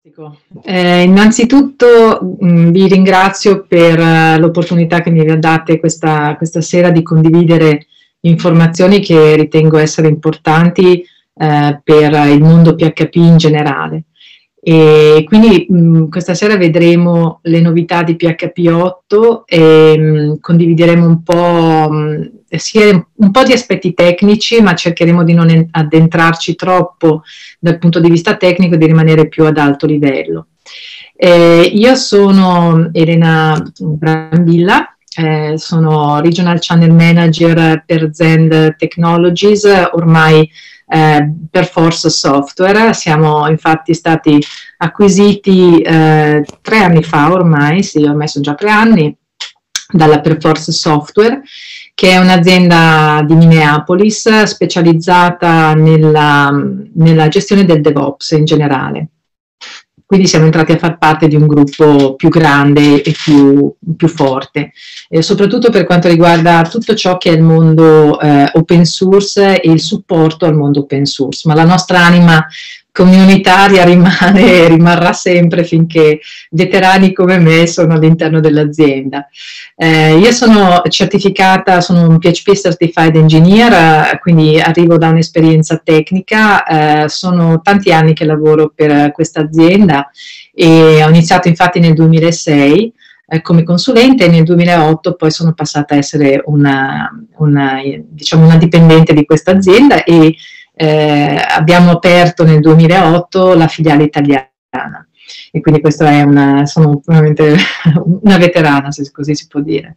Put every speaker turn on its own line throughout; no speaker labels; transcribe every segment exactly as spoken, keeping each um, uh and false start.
Eh, innanzitutto mh, vi ringrazio per uh, l'opportunità che mi date questa, questa sera di condividere informazioni che ritengo essere importanti eh, per il mondo P H P in generale. E quindi mh, questa sera vedremo le novità di P H P otto e mh, condivideremo un po', mh, sia un po' di aspetti tecnici, ma cercheremo di non addentrarci troppo dal punto di vista tecnico e di rimanere più ad alto livello. Eh, io sono Elena Brambilla, eh, sono Regional Channel Manager per Zend Technologies, ormai eh, Perforce Software. Siamo infatti stati acquisiti eh, tre anni fa ormai, sì, ormai sono già tre anni, dalla Perforce Software, che è un'azienda di Minneapolis specializzata nella, nella gestione del DevOps in generale. Quindi siamo entrati a far parte di un gruppo più grande e più, più forte, eh, soprattutto per quanto riguarda tutto ciò che è il mondo eh, open source e il supporto al mondo open source, ma la nostra anima comunitaria rimane, rimarrà sempre finché veterani come me sono all'interno dell'azienda. Eh, io sono certificata, sono un P H P Certified Engineer, eh, quindi arrivo da un'esperienza tecnica, eh, sono tanti anni che lavoro per questa azienda e ho iniziato infatti nel duemilasei eh, come consulente e nel duemilaotto poi sono passata a essere una, una, diciamo una dipendente di questa azienda e Eh, abbiamo aperto nel duemilaotto la filiale italiana e quindi questa è una, sono veramente una veterana, se così si può dire.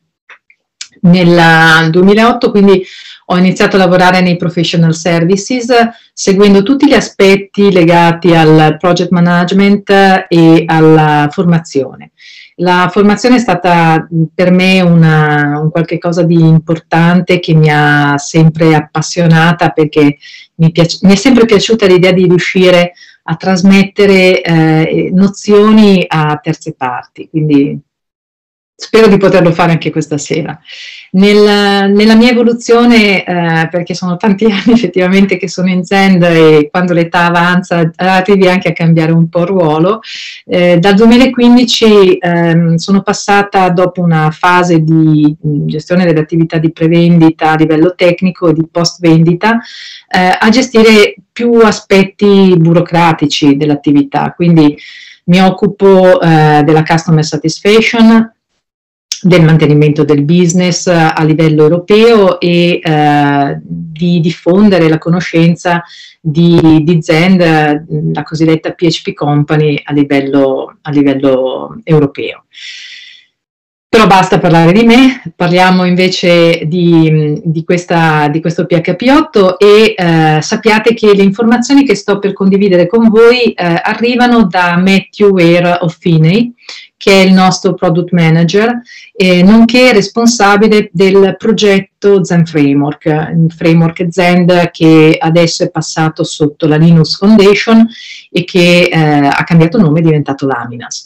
Nel duemilaotto quindi ho iniziato a lavorare nei professional services seguendo tutti gli aspetti legati al project management e alla formazione. La formazione è stata per me una, un qualche cosa di importante che mi ha sempre appassionata perché mi, piace, mi è sempre piaciuta l'idea di riuscire a trasmettere eh, nozioni a terze parti, quindi spero di poterlo fare anche questa sera. Nel, nella mia evoluzione, eh, perché sono tanti anni effettivamente che sono in Zend e quando l'età avanza arrivi anche a cambiare un po' ruolo, eh, dal duemilaquindici eh, sono passata dopo una fase di gestione delle attività di prevendita a livello tecnico e di post vendita eh, a gestire più aspetti burocratici dell'attività, quindi mi occupo eh, della customer satisfaction, del mantenimento del business a livello europeo e eh, di diffondere la conoscenza di, di Zend, la cosiddetta P H P Company a livello, a livello europeo. Però basta parlare di me, parliamo invece di, di, questa, di questo P H P otto e eh, sappiate che le informazioni che sto per condividere con voi eh, arrivano da Matthew Ware of Finney, che è il nostro product manager, eh, nonché responsabile del progetto Zend Framework, il framework Zend che adesso è passato sotto la Linux Foundation e che eh, ha cambiato nome, è diventato Laminas.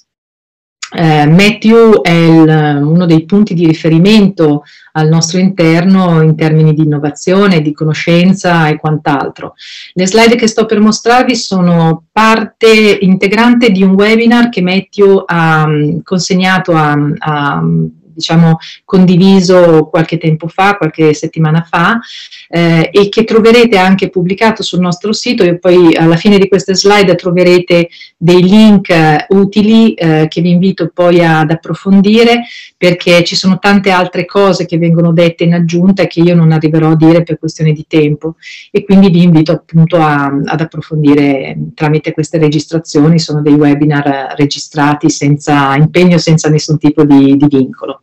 Eh, Matthew è il, uno dei punti di riferimento al nostro interno in termini di innovazione, di conoscenza e quant'altro. Le slide che sto per mostrarvi sono parte integrante di un webinar che Matthew ha um, consegnato a, a diciamo condiviso qualche tempo fa, qualche settimana fa, eh, e che troverete anche pubblicato sul nostro sito e poi alla fine di queste slide troverete dei link eh, utili eh, che vi invito poi ad approfondire perché ci sono tante altre cose che vengono dette in aggiunta e che io non arriverò a dire per questione di tempo e quindi vi invito appunto a, ad approfondire tramite queste registrazioni, sono dei webinar registrati senza impegno, senza nessun tipo di, di vincolo.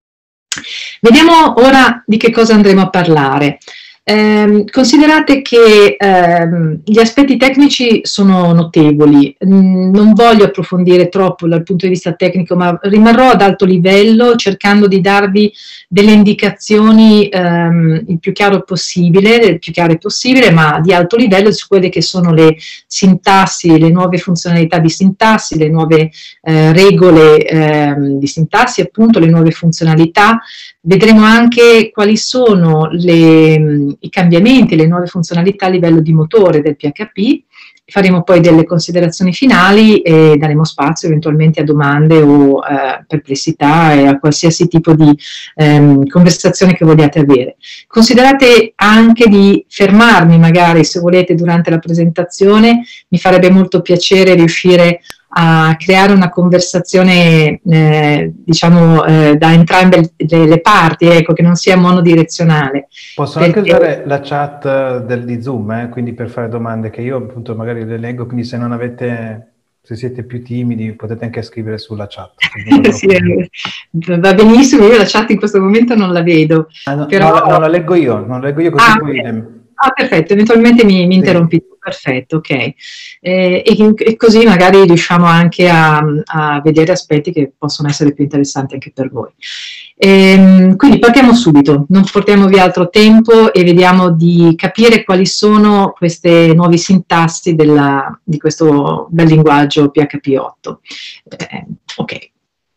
Vediamo ora di che cosa andremo a parlare. Eh, considerate che eh, gli aspetti tecnici sono notevoli, mm, non voglio approfondire troppo dal punto di vista tecnico, ma rimarrò ad alto livello cercando di darvi delle indicazioni ehm, il più chiaro possibile, il più chiare possibile, ma di alto livello su quelle che sono le sintassi, le nuove funzionalità di sintassi, le nuove eh, regole ehm, di sintassi, appunto le nuove funzionalità. Vedremo anche quali sono le, i cambiamenti, le nuove funzionalità a livello di motore del P H P faremo poi delle considerazioni finali e daremo spazio eventualmente a domande o eh, perplessità e a qualsiasi tipo di ehm, conversazione che vogliate avere. Considerate anche di fermarmi magari, se volete, durante la presentazione, mi farebbe molto piacere riuscire a creare una conversazione eh, diciamo eh, da entrambe le, le parti, ecco, che non sia monodirezionale.
Posso perché... anche usare la chat del, di Zoom, eh, quindi per fare domande che io appunto magari le leggo, quindi se non avete, se siete più timidi potete anche scrivere sulla chat.
Sì, va benissimo, io la chat in questo momento non la vedo.
Ah, no,
però...
no, no, la leggo io, non la leggo io così
ah,
poi...
okay. Ah, perfetto, eventualmente mi, mi interrompi tu, perfetto, ok. Eh, e, e così magari riusciamo anche a, a vedere aspetti che possono essere più interessanti anche per voi. E, quindi partiamo subito, non portiamo via altro tempo e vediamo di capire quali sono queste nuove sintassi della, di questo bel linguaggio P H P otto. Eh, ok.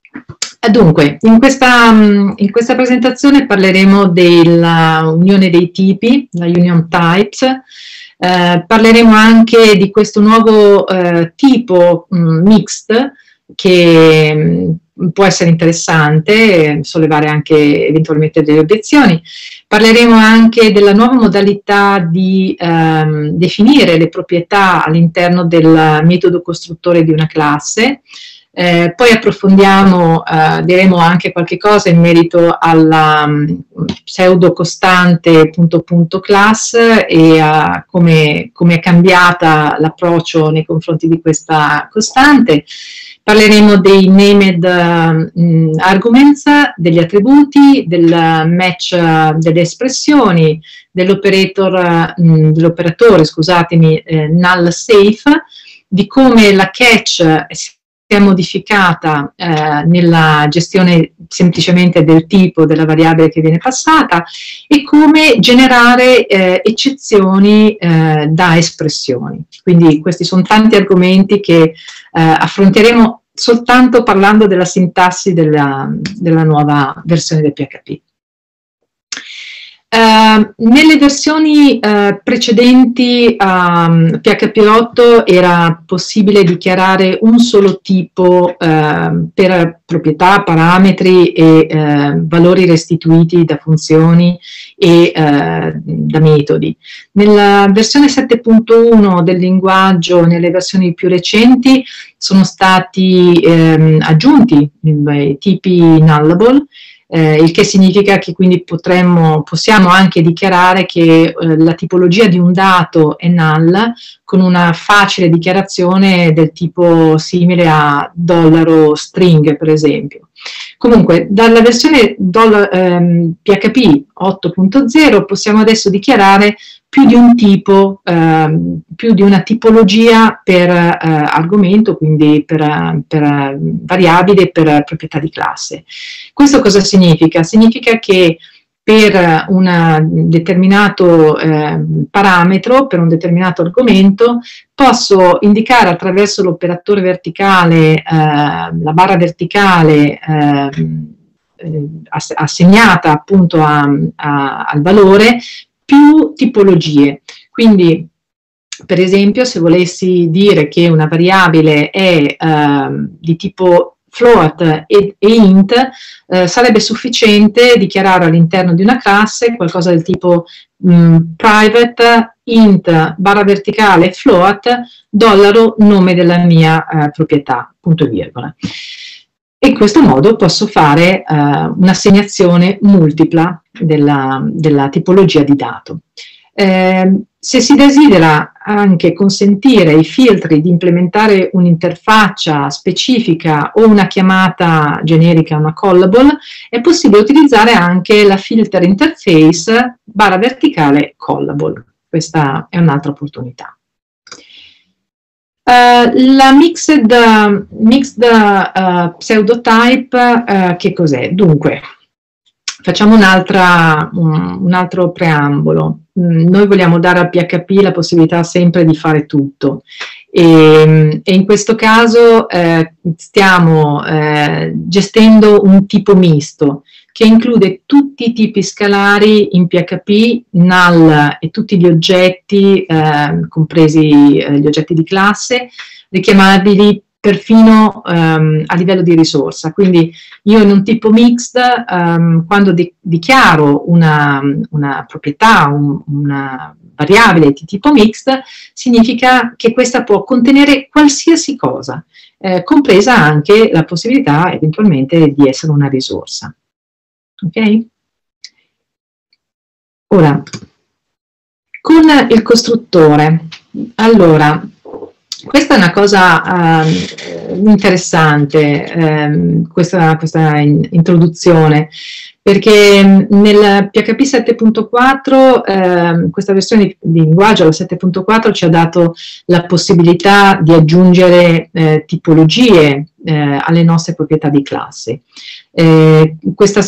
Dunque, in questa, in questa presentazione parleremo della unione dei tipi, la Union Types, eh, parleremo anche di questo nuovo eh, tipo mh, mixed che mh, può essere interessante, sollevare anche eventualmente delle obiezioni. Parleremo anche della nuova modalità di ehm, definire le proprietà all'interno del metodo costruttore di una classe. Eh, poi approfondiamo, eh, diremo anche qualche cosa in merito alla um, pseudo costante punto punto class e a come, come è cambiata l'approccio nei confronti di questa costante. Parleremo dei named uh, arguments, degli attributi, del match uh, delle espressioni, dell'operator, uh, dell'operatore, scusatemi, eh, null safe, di come la catch è modificata eh, nella gestione semplicemente del tipo della variabile che viene passata e come generare eh, eccezioni eh, da espressioni. Quindi questi sono tanti argomenti che eh, affronteremo soltanto parlando della sintassi della, della nuova versione del P H P. Uh, nelle versioni uh, precedenti a um, P H P otto era possibile dichiarare un solo tipo uh, per proprietà, parametri e uh, valori restituiti da funzioni e uh, da metodi. Nella versione sette punto uno del linguaggio, nelle versioni più recenti, sono stati um, aggiunti i tipi nullable, Eh, il che significa che quindi potremmo, possiamo anche dichiarare che eh, la tipologia di un dato è null con una facile dichiarazione del tipo simile a dollaro string, per esempio. Comunque, dalla versione ehm, P H P otto punto zero possiamo adesso dichiarare più di un tipo, ehm, più di una tipologia per eh, argomento, quindi per, per variabile, per proprietà di classe. Questo cosa significa? Significa che per un determinato eh, parametro, per un determinato argomento, posso indicare attraverso l'operatore verticale, eh, la barra verticale eh, assegnata appunto a, a, al valore, più tipologie. Quindi, per esempio, se volessi dire che una variabile è eh, di tipo float e, e int, eh, sarebbe sufficiente dichiarare all'interno di una classe qualcosa del tipo mh, private int barra verticale float dollaro nome della mia eh, proprietà, punto e virgola. E in questo modo posso fare eh, un'assegnazione multipla della, della tipologia di dato. Eh, se si desidera anche consentire ai filtri di implementare un'interfaccia specifica o una chiamata generica, una callable, è possibile utilizzare anche la filter interface barra verticale callable. Questa è un'altra opportunità. Uh, la mixed, uh, mixed uh, pseudotype, uh, che cos'è? Dunque, facciamo un, un, un altro preambolo. Mm, noi vogliamo dare al P H P la possibilità sempre di fare tutto e, e in questo caso eh, stiamo eh, gestendo un tipo misto, che include tutti i tipi scalari in P H P, null e tutti gli oggetti, eh, compresi eh, gli oggetti di classe, richiamabili perfino um, a livello di risorsa. Quindi io in un tipo mixed, um, quando di dichiaro una, una proprietà, un, una variabile di tipo mixed, significa che questa può contenere qualsiasi cosa, eh, compresa anche la possibilità eventualmente di essere una risorsa. Ok? Ora, con il costruttore, allora, questa è una cosa eh, interessante, eh, questa, questa in, introduzione, perché nel P H P sette punto quattro, eh, questa versione di, di linguaggio, la sette punto quattro, ci ha dato la possibilità di aggiungere eh, tipologie eh, alle nostre proprietà di classe. Eh, questa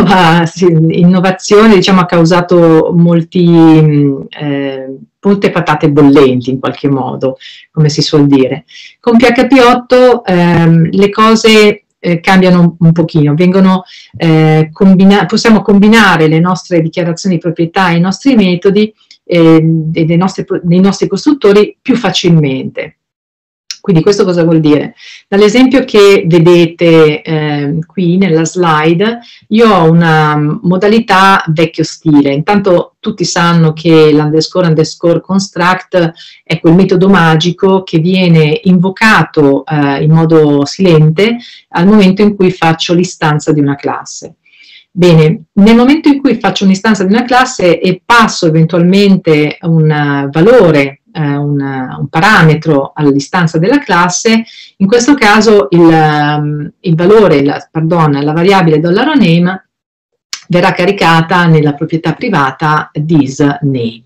innovazione, diciamo, ha causato molti, eh, molte patate bollenti in qualche modo, come si suol dire. Con P H P otto ehm, le cose eh, cambiano un, un pochino, vengono, eh, combina possiamo combinare le nostre dichiarazioni di proprietà e i nostri metodi eh, dei, nostri, dei nostri costruttori più facilmente. Quindi questo cosa vuol dire? Dall'esempio che vedete eh, qui nella slide, io ho una modalità vecchio stile. Intanto tutti sanno che l'underscore underscore construct è quel metodo magico che viene invocato eh, in modo silente al momento in cui faccio l'istanza di una classe. Bene, nel momento in cui faccio un'istanza di una classe e passo eventualmente un valore, Un, un parametro all'istanza della classe, in questo caso il, il valore, la, pardon, la variabile $name verrà caricata nella proprietà privata thisName.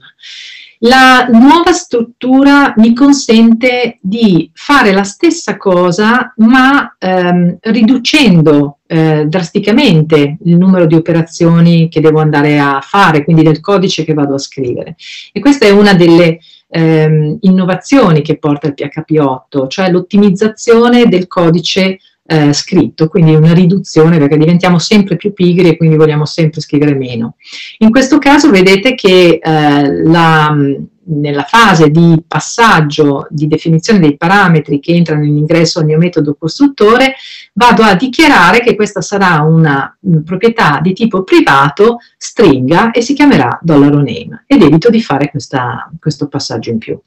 La nuova struttura mi consente di fare la stessa cosa, ma ehm, riducendo eh, drasticamente il numero di operazioni che devo andare a fare, quindi del codice che vado a scrivere. E questa è una delle ehm, innovazioni che porta il P H P otto, cioè l'ottimizzazione del codice eh, scritto, quindi una riduzione, perché diventiamo sempre più pigri e quindi vogliamo sempre scrivere meno. In questo caso vedete che eh, la, nella fase di passaggio di definizione dei parametri che entrano in ingresso al mio metodo costruttore, vado a dichiarare che questa sarà una, una proprietà di tipo privato stringa e si chiamerà $name, ed evito di fare questa, questo passaggio in più.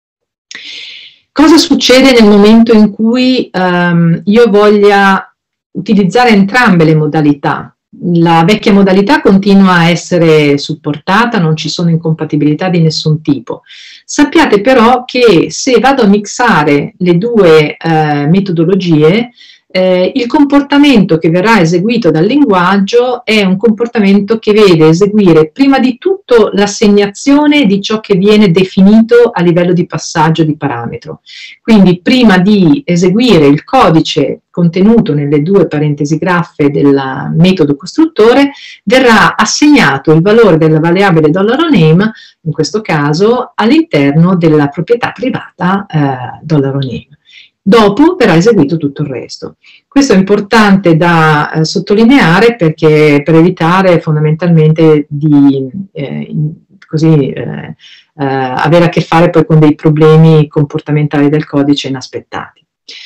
Cosa succede nel momento in cui um, io voglia utilizzare entrambe le modalità? La vecchia modalità continua a essere supportata, non ci sono incompatibilità di nessun tipo. Sappiate però che se vado a mixare le due eh, metodologie, eh, il comportamento che verrà eseguito dal linguaggio è un comportamento che vede eseguire prima di tutto l'assegnazione di ciò che viene definito a livello di passaggio di parametro. Quindi prima di eseguire il codice contenuto nelle due parentesi graffe del metodo costruttore, verrà assegnato il valore della variabile $name, in questo caso all'interno della proprietà privata eh, $name. Dopo verrà eseguito tutto il resto. Questo è importante da eh, sottolineare, perché per evitare fondamentalmente di eh, così, eh, eh, avere a che fare poi con dei problemi comportamentali del codice inaspettati.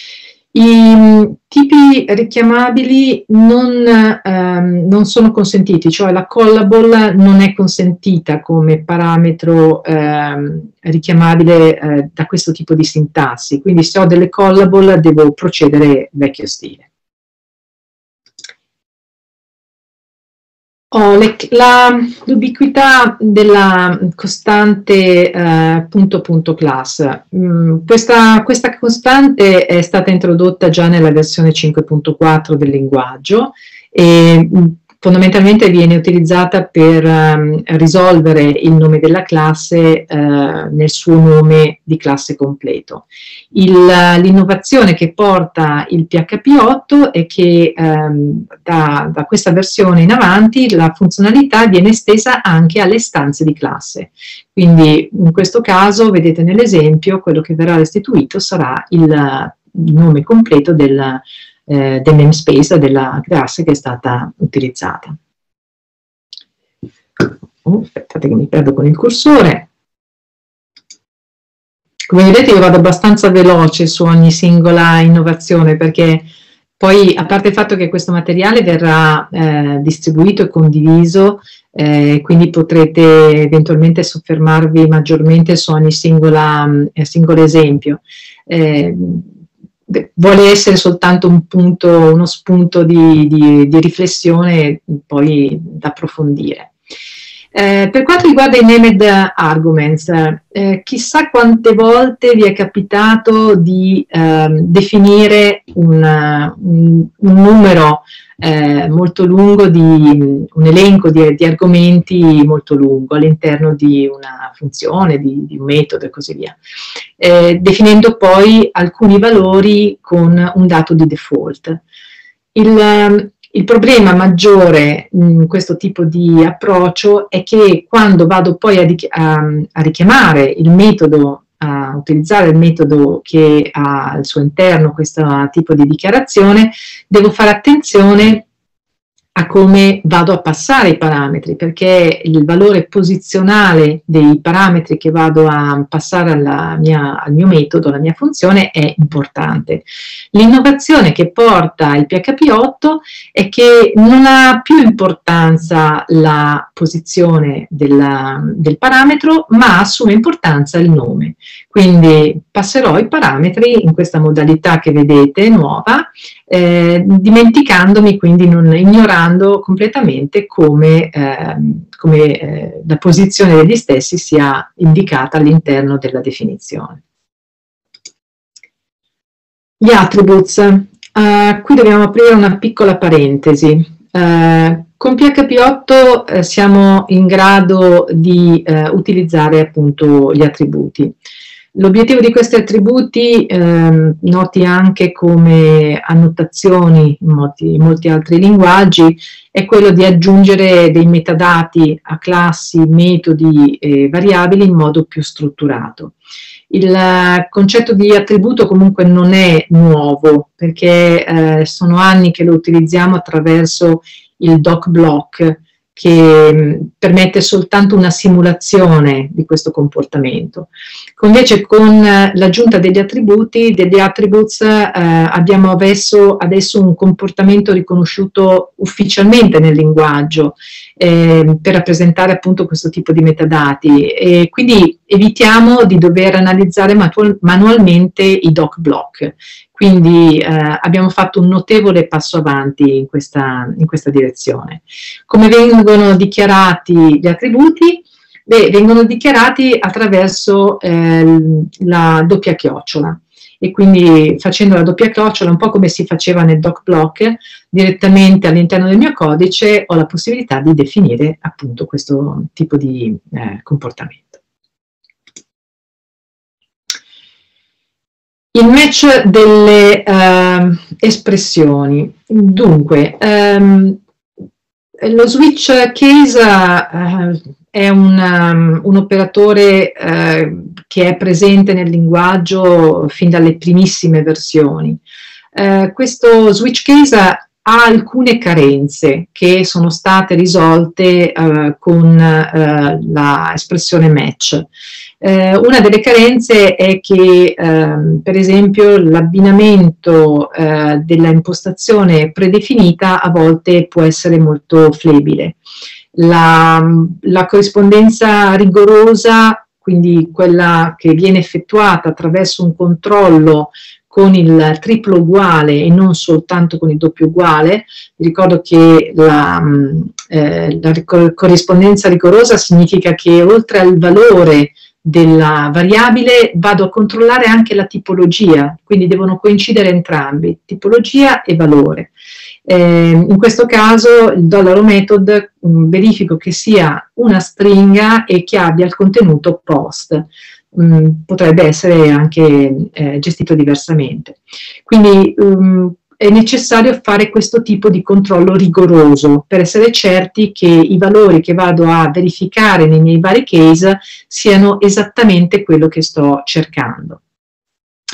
I tipi richiamabili non, ehm, non sono consentiti, cioè la callable non è consentita come parametro ehm, richiamabile eh, da questo tipo di sintassi, quindi se ho delle callable devo procedere vecchio stile. Oh, l'ubiquità della costante eh, punto punto class. Mm, questa, questa costante è stata introdotta già nella versione cinque punto quattro del linguaggio e mm, fondamentalmente viene utilizzata per um, risolvere il nome della classe uh, nel suo nome di classe completo. L'innovazione che porta il P H P otto è che um, da, da questa versione in avanti la funzionalità viene estesa anche alle istanze di classe. Quindi in questo caso, vedete nell'esempio, quello che verrà restituito sarà il, il nome completo del eh, del namespace della classe che è stata utilizzata. Oh, aspettate che mi perdo con il cursore. Come vedete io vado abbastanza veloce su ogni singola innovazione, perché poi, a parte il fatto che questo materiale verrà eh, distribuito e condiviso, eh, quindi potrete eventualmente soffermarvi maggiormente su ogni singola, eh, singolo esempio. Eh, vuole essere soltanto un punto, uno spunto di, di, di riflessione poi da approfondire. Eh, per quanto riguarda i named arguments, eh, chissà quante volte vi è capitato di eh, definire un, un, un numero eh, molto lungo, di, un elenco di, di argomenti molto lungo all'interno di una funzione, di, di un metodo e così via, eh, definendo poi alcuni valori con un dato di default. Il, Il problema maggiore in questo tipo di approccio è che quando vado poi a, a, a richiamare il metodo, a utilizzare il metodo che ha al suo interno questo tipo di dichiarazione, devo fare attenzione a come vado a passare i parametri, perché il valore posizionale dei parametri che vado a passare alla mia, al mio metodo, alla mia funzione, è importante. L'innovazione che porta il P H P otto è che non ha più importanza la posizione della, del parametro, ma assume importanza il nome. Quindi passerò i parametri in questa modalità che vedete, nuova, eh, dimenticandomi, quindi non ignorando completamente come, eh, come eh, la posizione degli stessi sia indicata all'interno della definizione. Gli attributes. Uh, qui dobbiamo aprire una piccola parentesi. Uh, con P H P otto uh, siamo in grado di uh, utilizzare appunto gli attributi. L'obiettivo di questi attributi, eh, noti anche come annotazioni in molti, in molti altri linguaggi, è quello di aggiungere dei metadati a classi, metodi e variabili in modo più strutturato. Il concetto di attributo comunque non è nuovo, perché eh, sono anni che lo utilizziamo attraverso il docBlock, che permette soltanto una simulazione di questo comportamento. Invece con l'aggiunta degli attributi, degli attributes, eh, abbiamo adesso, adesso un comportamento riconosciuto ufficialmente nel linguaggio eh, per rappresentare appunto questo tipo di metadati, e quindi evitiamo di dover analizzare manualmente i docBlock. Quindi eh, abbiamo fatto un notevole passo avanti in questa, in questa direzione. Come vengono dichiarati gli attributi? Beh, vengono dichiarati attraverso eh, la doppia chiocciola, e quindi facendo la doppia chiocciola, un po' come si faceva nel docBlock, direttamente all'interno del mio codice ho la possibilità di definire appunto questo tipo di eh, comportamento. Il match delle uh, espressioni. Dunque, um, lo switch case uh, è un, um, un operatore uh, che è presente nel linguaggio fin dalle primissime versioni. Uh, questo switch case ha alcune carenze che sono state risolte uh, con uh, l'espressione match. Eh, una delle carenze è che, ehm, per esempio, l'abbinamento eh, della impostazione predefinita a volte può essere molto flebile. La, la corrispondenza rigorosa, quindi quella che viene effettuata attraverso un controllo con il triplo uguale e non soltanto con il doppio uguale. Vi ricordo che la, eh, la corrispondenza rigorosa significa che oltre al valore della variabile vado a controllare anche la tipologia, quindi devono coincidere entrambi, tipologia e valore. Eh, in questo caso il dollaro method mh, verifico che sia una stringa e che abbia il contenuto post. Mh, potrebbe essere anche eh, gestito diversamente. Quindi um, è necessario fare questo tipo di controllo rigoroso per essere certi che i valori che vado a verificare nei miei vari case siano esattamente quello che sto cercando.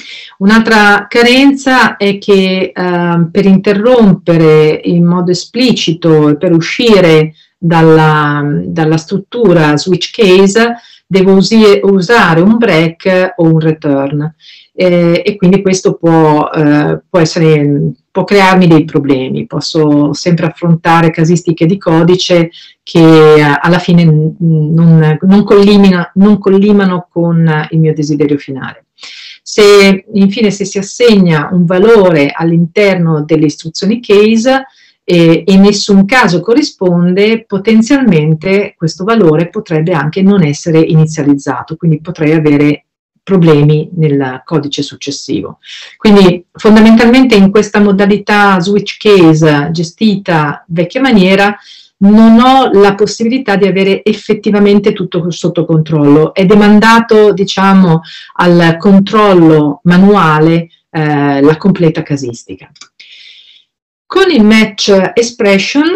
Un'altra carenza è che eh, per interrompere in modo esplicito e per uscire dalla, dalla struttura switch case devo usi, usare un break o un return eh, e quindi questo può, eh, può, essere, può crearmi dei problemi. Posso sempre affrontare casistiche di codice che eh, alla fine non, non, collimina, non collimano con il mio desiderio finale. Se infine se si assegna un valore all'interno delle istruzioni case e in nessun caso corrisponde, potenzialmente questo valore potrebbe anche non essere inizializzato, quindi potrei avere problemi nel codice successivo. Quindi fondamentalmente in questa modalità switch case gestita vecchia maniera non ho la possibilità di avere effettivamente tutto sotto controllo, è demandato, diciamo, al controllo manuale eh, la completa casistica. Con il match expression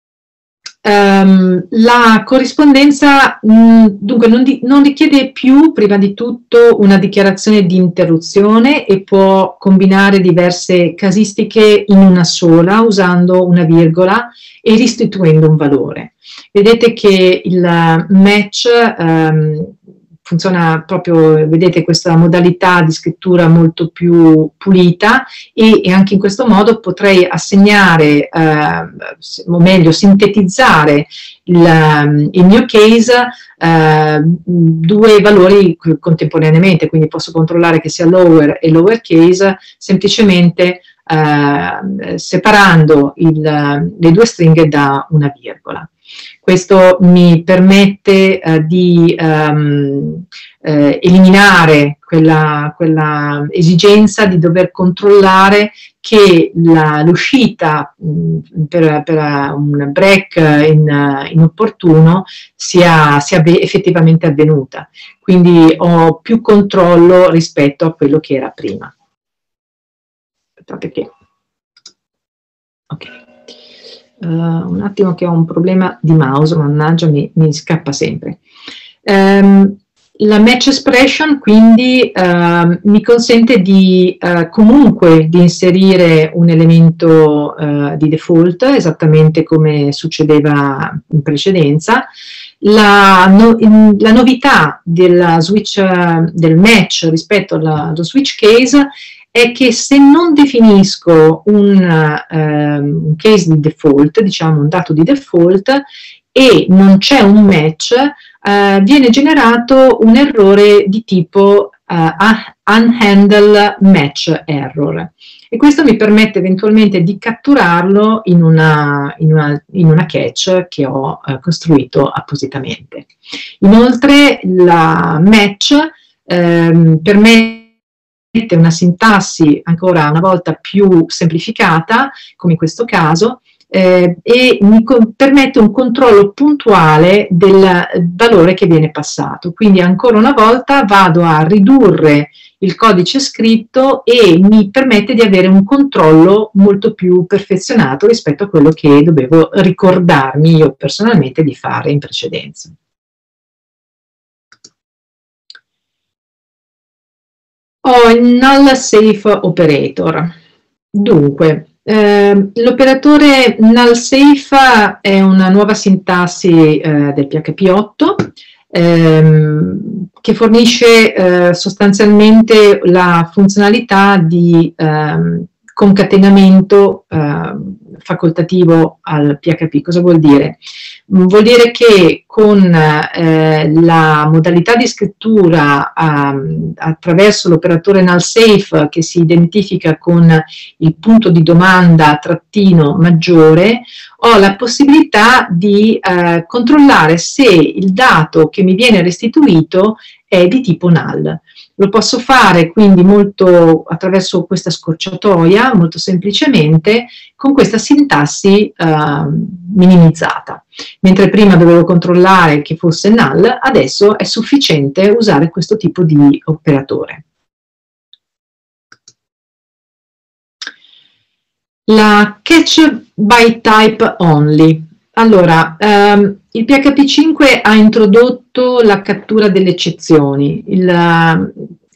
um, la corrispondenza mh, dunque non, di, non richiede più prima di tutto una dichiarazione di interruzione e può combinare diverse casistiche in una sola usando una virgola e restituendo un valore. Vedete che il match um, funziona proprio, vedete, questa modalità di scrittura molto più pulita e, e anche in questo modo potrei assegnare, eh, o meglio sintetizzare il, il mio case eh, due valori contemporaneamente, quindi posso controllare che sia lower e lower case semplicemente eh, separando il, le due stringhe da una virgola. Questo mi permette eh, di ehm, eh, eliminare quella, quella esigenza di dover controllare che l'uscita per, per un break in, inopportuno sia, sia effettivamente avvenuta. Quindi ho più controllo rispetto a quello che era prima. Aspettate che... Ok. Uh, un attimo che ho un problema di mouse, mannaggia, mi, mi scappa sempre. Um, la match expression quindi uh, mi consente di uh, comunque di inserire un elemento uh, di default, esattamente come succedeva in precedenza. La, no, in, la novità della switch, uh, del match rispetto alla, allo switch case è che se non definisco un, um, un case di default, diciamo un dato di default, e non c'è un match, uh, viene generato un errore di tipo uh, unhandle match error. E questo mi permette eventualmente di catturarlo in una, in una, in una catch che ho uh, costruito appositamente. Inoltre la match um, permette una sintassi ancora una volta più semplificata, come in questo caso, eh, e mi permette un controllo puntuale del valore che viene passato. Quindi ancora una volta vado a ridurre il codice scritto e mi permette di avere un controllo molto più perfezionato rispetto a quello che dovevo ricordarmi io personalmente di fare in precedenza. Ho il null safe operator. Dunque, eh, l'operatore null safe è una nuova sintassi eh, del P H P otto ehm, che fornisce eh, sostanzialmente la funzionalità di ehm, concatenamento eh, facoltativo al P H P. Cosa vuol dire? Vuol dire che con eh, la modalità di scrittura um, attraverso l'operatore null safe che si identifica con il punto di domanda trattino maggiore, ho la possibilità di eh, controllare se il dato che mi viene restituito è di tipo null. Lo posso fare quindi molto attraverso questa scorciatoia, molto semplicemente, con questa sintassi eh, minimizzata. Mentre prima dovevo controllare che fosse null, adesso è sufficiente usare questo tipo di operatore. La catch by type only. Allora, ehm, il P H P cinque ha introdotto la cattura delle eccezioni. Il,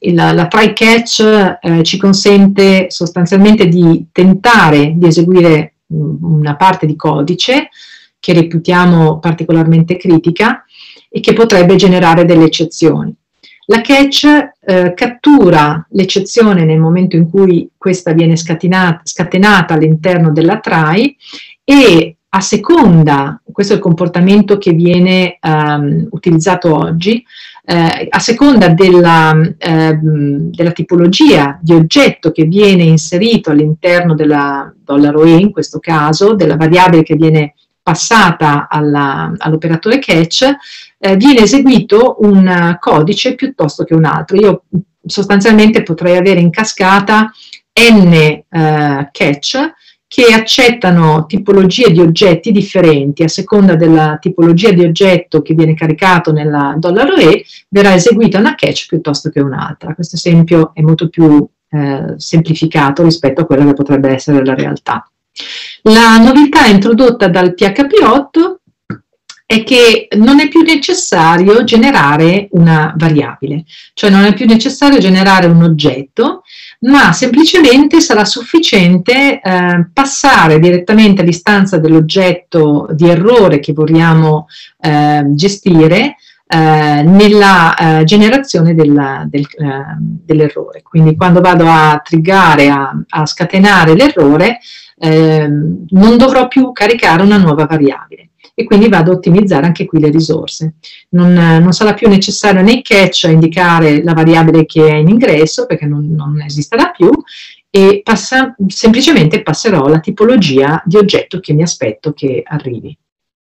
la, la try catch eh, ci consente sostanzialmente di tentare di eseguire una parte di codice che reputiamo particolarmente critica e che potrebbe generare delle eccezioni. La catch eh, cattura l'eccezione nel momento in cui questa viene scatenata, scatenata all'interno della try e a seconda, questo è il comportamento che viene um, utilizzato oggi, eh, a seconda della, eh, della tipologia di oggetto che viene inserito all'interno della $e, in questo caso, della variabile che viene passata all'operatore catch, eh, viene eseguito un codice piuttosto che un altro. Io sostanzialmente potrei avere in cascata n eh, catch che accettano tipologie di oggetti differenti. A seconda della tipologia di oggetto che viene caricato nella $e, verrà eseguita una catch piuttosto che un'altra. Questo esempio è molto più eh, semplificato rispetto a quella che potrebbe essere la realtà. La novità introdotta dal P H P otto è che non è più necessario generare una variabile, cioè non è più necessario generare un oggetto, ma semplicemente sarà sufficiente eh, passare direttamente all'istanza dell'oggetto di errore che vogliamo eh, gestire eh, nella eh, generazione della, del, eh, dell'errore. Quindi quando vado a triggare, a, a scatenare l'errore, eh, non dovrò più caricare una nuova variabile. E quindi vado a ottimizzare anche qui le risorse. Non, non sarà più necessario nei catch indicare la variabile che è in ingresso, perché non, non esisterà più, e passa, semplicemente passerò la tipologia di oggetto che mi aspetto che arrivi.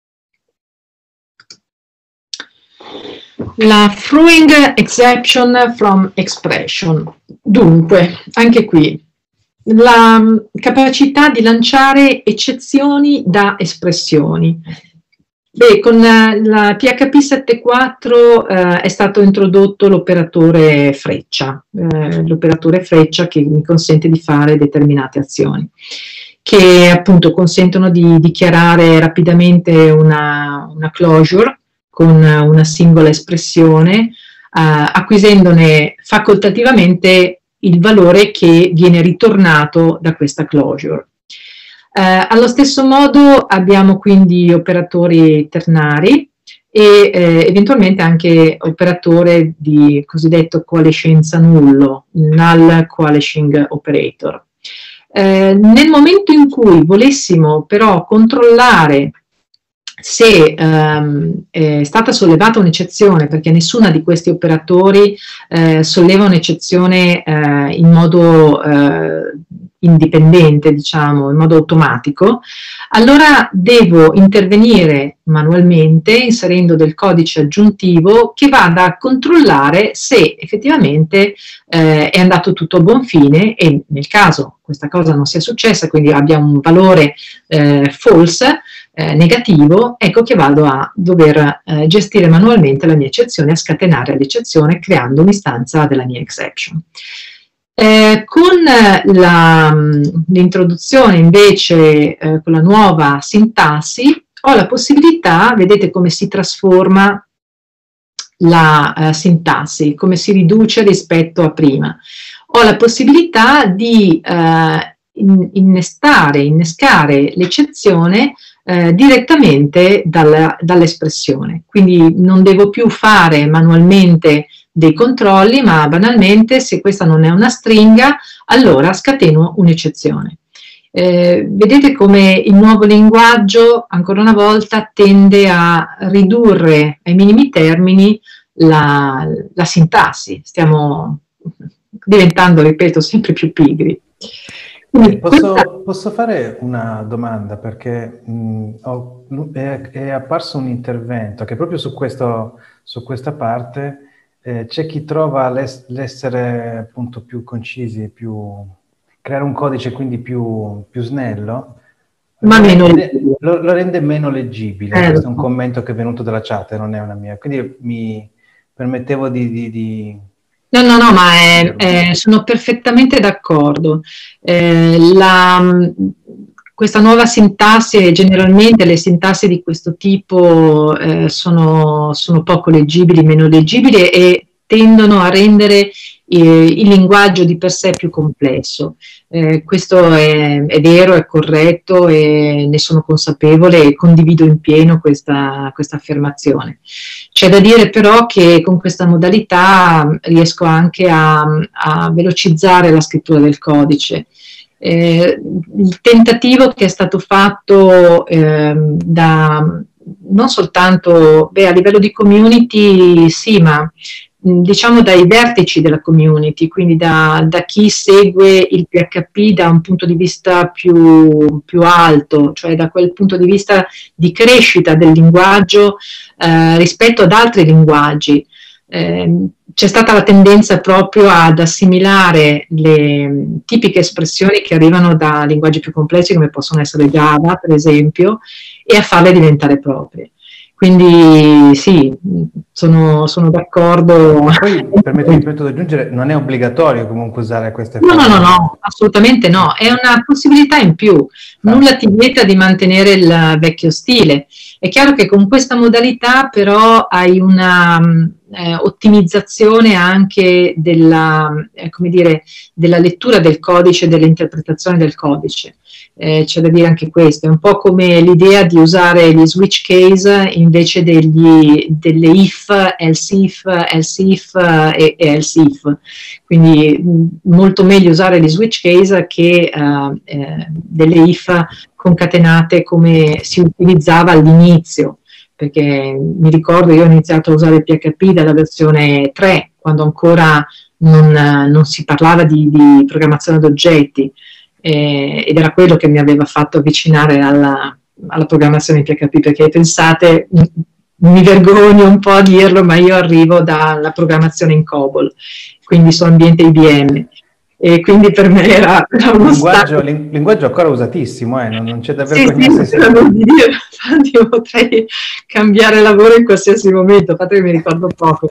La throwing exception from expression. Dunque, anche qui, la capacità di lanciare eccezioni da espressioni. Beh, con la P H P sette punto quattro eh, è stato introdotto l'operatore freccia, eh, l'operatore freccia che mi consente di fare determinate azioni, che appunto consentono di dichiarare rapidamente una, una closure con una singola espressione, eh, acquisendone facoltativamente il valore che viene ritornato da questa closure. Eh, allo stesso modo abbiamo quindi operatori ternari e eh, eventualmente anche operatore di cosiddetto coalescenza nullo, null coalescing operator. Eh, nel momento in cui volessimo però controllare se ehm, è stata sollevata un'eccezione, perché nessuna di questi operatori eh, solleva un'eccezione eh, in modo eh, indipendente, diciamo, in modo automatico, allora devo intervenire manualmente inserendo del codice aggiuntivo che vada a controllare se effettivamente eh, è andato tutto a buon fine e nel caso questa cosa non sia successa, quindi abbia un valore eh, false, eh, negativo, ecco che vado a dover eh, gestire manualmente la mia eccezione, a scatenare l'eccezione creando un'istanza della mia exception. Eh, con l'introduzione invece, eh, con la nuova sintassi, ho la possibilità, vedete come si trasforma la eh, sintassi, come si riduce rispetto a prima. Ho la possibilità di eh, innestare, innescare l'eccezione eh, direttamente dall'espressione. Quindi non devo più fare manualmente dei controlli, ma banalmente se questa non è una stringa, allora scateno un'eccezione. Eh, vedete come il nuovo linguaggio, ancora una volta, tende a ridurre ai minimi termini la, la sintassi. Stiamo diventando, ripeto, sempre più pigri.
Quindi, posso, questa... posso fare una domanda, perché mh, ho, è, è apparso un intervento che proprio su, questo, su questa parte Eh, c'è chi trova l'essere appunto più concisi, più creare un codice quindi più, più snello, ma lo, meno rende, lo, lo rende meno leggibile. Eh, Questo è un commento che è venuto dalla chat, non è una mia. Quindi mi permettevo di... di, di...
No, no, no, ma è, è, sono perfettamente d'accordo. Eh, la... Questa nuova sintassi, e generalmente le sintassi di questo tipo eh, sono, sono poco leggibili, meno leggibili e tendono a rendere il linguaggio di per sé è più complesso. Eh, questo è, è vero, è corretto e ne sono consapevole e condivido in pieno questa, questa affermazione. C'è da dire però che con questa modalità riesco anche a, a velocizzare la scrittura del codice. Eh, il tentativo che è stato fatto eh, da non soltanto beh, a livello di community, sì, ma diciamo dai vertici della community, quindi da, da chi segue il P H P da un punto di vista più, più alto, cioè da quel punto di vista di crescita del linguaggio eh, rispetto ad altri linguaggi. Eh, c'è stata la tendenza proprio ad assimilare le tipiche espressioni che arrivano da linguaggi più complessi come possono essere Java, per esempio, e a farle diventare proprie. Quindi sì, sono, sono d'accordo.
Poi, permettimi di aggiungere, non è obbligatorio comunque usare queste
no,
forme.
No, no, no, assolutamente no, è una possibilità in più, nulla ti vieta di mantenere il vecchio stile. È chiaro che con questa modalità però hai una eh, ottimizzazione anche della, eh, come dire, della lettura del codice, dell'interpretazione del codice. Eh, c'è da dire anche questo, è un po' come l'idea di usare gli switch case invece degli, delle if, else if, else if e, e else if. Quindi mh, molto meglio usare gli switch case che uh, eh, delle if concatenate come si utilizzava all'inizio, perché mi ricordo io ho iniziato a usare il P H P dalla versione tre, quando ancora non, non si parlava di, di programmazione ad oggetti. Eh, ed era quello che mi aveva fatto avvicinare alla, alla programmazione in P H P, perché pensate, mi vergogno un po' a dirlo, ma io arrivo dalla programmazione in COBOL, quindi su ambiente I B M, e quindi per me era, era uno
linguaggio, ling- linguaggio ancora usatissimo, eh? non, non c'è da vergognarsi.
Sì, sì, non di dire, infatti io potrei cambiare lavoro in qualsiasi momento, infatti mi ricordo poco,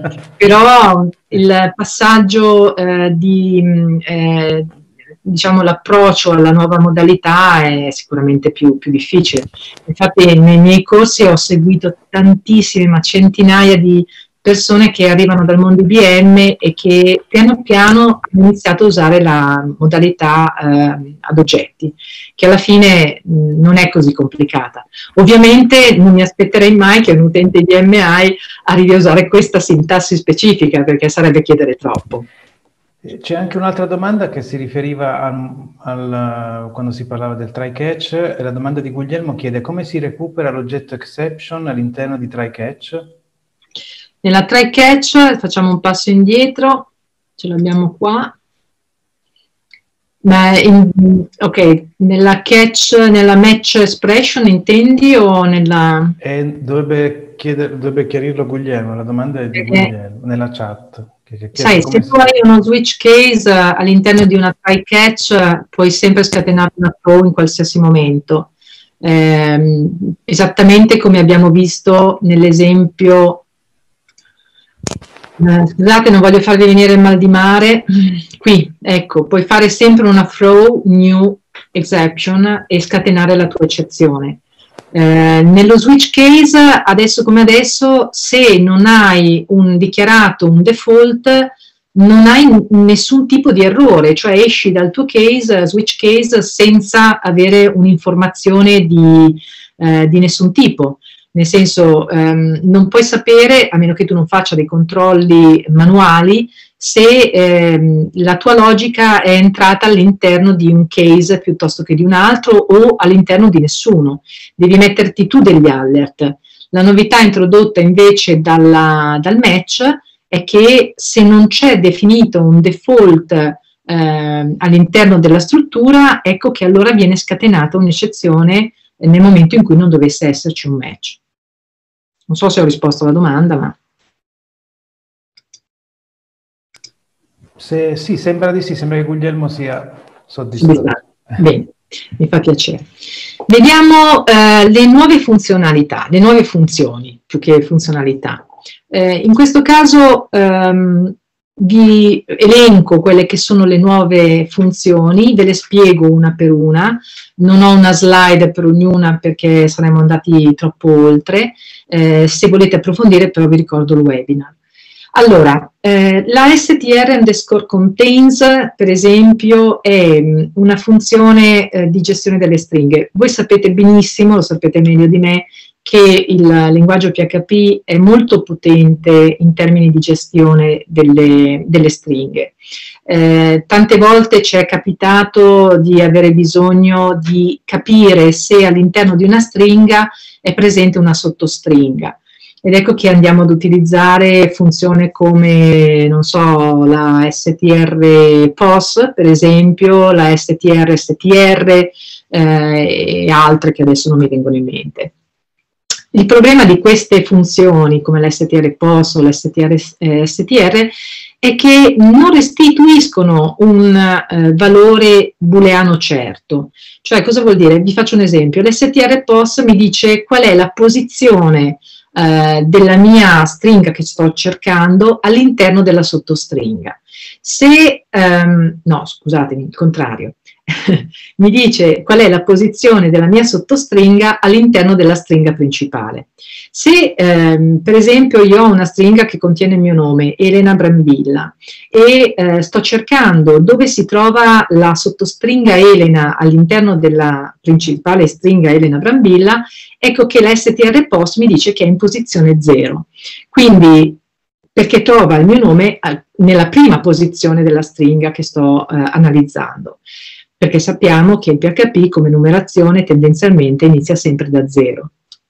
però il passaggio eh, di... Eh, diciamo l'approccio alla nuova modalità è sicuramente più, più difficile. Infatti nei miei corsi ho seguito tantissime, ma centinaia di persone che arrivano dal mondo I B M e che piano piano hanno iniziato a usare la modalità eh, ad oggetti, che alla fine mh, non è così complicata. Ovviamente non mi aspetterei mai che un utente I B M I arrivi a usare questa sintassi specifica, perché sarebbe chiedere troppo.
C'è anche un'altra domanda che si riferiva al, al, quando si parlava del try catch, e la domanda di Guglielmo chiede come si recupera l'oggetto exception all'interno di try catch?
Nella try catch facciamo un passo indietro, ce l'abbiamo qua. Ma in, ok, nella catch, nella match expression intendi o nella...
E dovrebbe, chiedere, dovrebbe chiarirlo Guglielmo, la domanda è di eh, Guglielmo, nella chat. Che, che
sai, se tu hai uno switch case uh, all'interno di una try catch, uh, puoi sempre scatenare una throw in qualsiasi momento. Eh, esattamente come abbiamo visto nell'esempio... Uh, scusate, non voglio farvi venire il mal di mare. Qui, ecco, puoi fare sempre una throw new exception e scatenare la tua eccezione. Eh, nello switch case, adesso come adesso, se non hai un dichiarato un default, non hai nessun tipo di errore, cioè esci dal tuo case, switch case, senza avere un'informazione di, eh, di nessun tipo. Nel senso, ehm, non puoi sapere, a meno che tu non faccia dei controlli manuali, se ehm, la tua logica è entrata all'interno di un case piuttosto che di un altro o all'interno di nessuno. Devi metterti tu degli alert. La novità introdotta invece dalla, dal match è che se non c'è definito un default eh, all'interno della struttura, ecco che allora viene scatenata un'eccezione nel momento in cui non dovesse esserci un match. Non so se ho risposto alla domanda, ma...
Se, sì, sembra di sì, sembra che Guglielmo sia soddisfatto.
Bene, mi fa piacere. Vediamo eh, le nuove funzionalità, le nuove funzioni, più che funzionalità. Eh, in questo caso ehm, vi elenco quelle che sono le nuove funzioni, ve le spiego una per una, non ho una slide per ognuna perché saremmo andati troppo oltre, eh, se volete approfondire però vi ricordo il webinar. Allora, eh, la str underscore contains, per esempio, è mh, una funzione eh, di gestione delle stringhe. Voi sapete benissimo, lo sapete meglio di me, che il linguaggio P H P è molto potente in termini di gestione delle, delle stringhe. Eh, tante volte ci è capitato di avere bisogno di capire se all'interno di una stringa è presente una sottostringa. Ed ecco che andiamo ad utilizzare funzioni come, non so, la str-pos, per esempio, la str-str eh, e altre che adesso non mi vengono in mente. Il problema di queste funzioni, come la str-pos o la str-str, è che non restituiscono un eh, valore booleano certo. Cioè, cosa vuol dire? Vi faccio un esempio. La str-pos mi dice qual è la posizione eh, della mia stringa che sto cercando all'interno della sottostringa. Se, ehm, no, scusatemi, il contrario. Mi dice qual è la posizione della mia sottostringa all'interno della stringa principale. Se ehm, per esempio io ho una stringa che contiene il mio nome, Elena Brambilla, e eh, sto cercando dove si trova la sottostringa Elena all'interno della principale stringa Elena Brambilla, ecco che la str-pos mi dice che è in posizione zero. Quindi, perché trova il mio nome nella prima posizione della stringa che sto eh, analizzando. Perché sappiamo che il P H P come numerazione tendenzialmente inizia sempre da zero.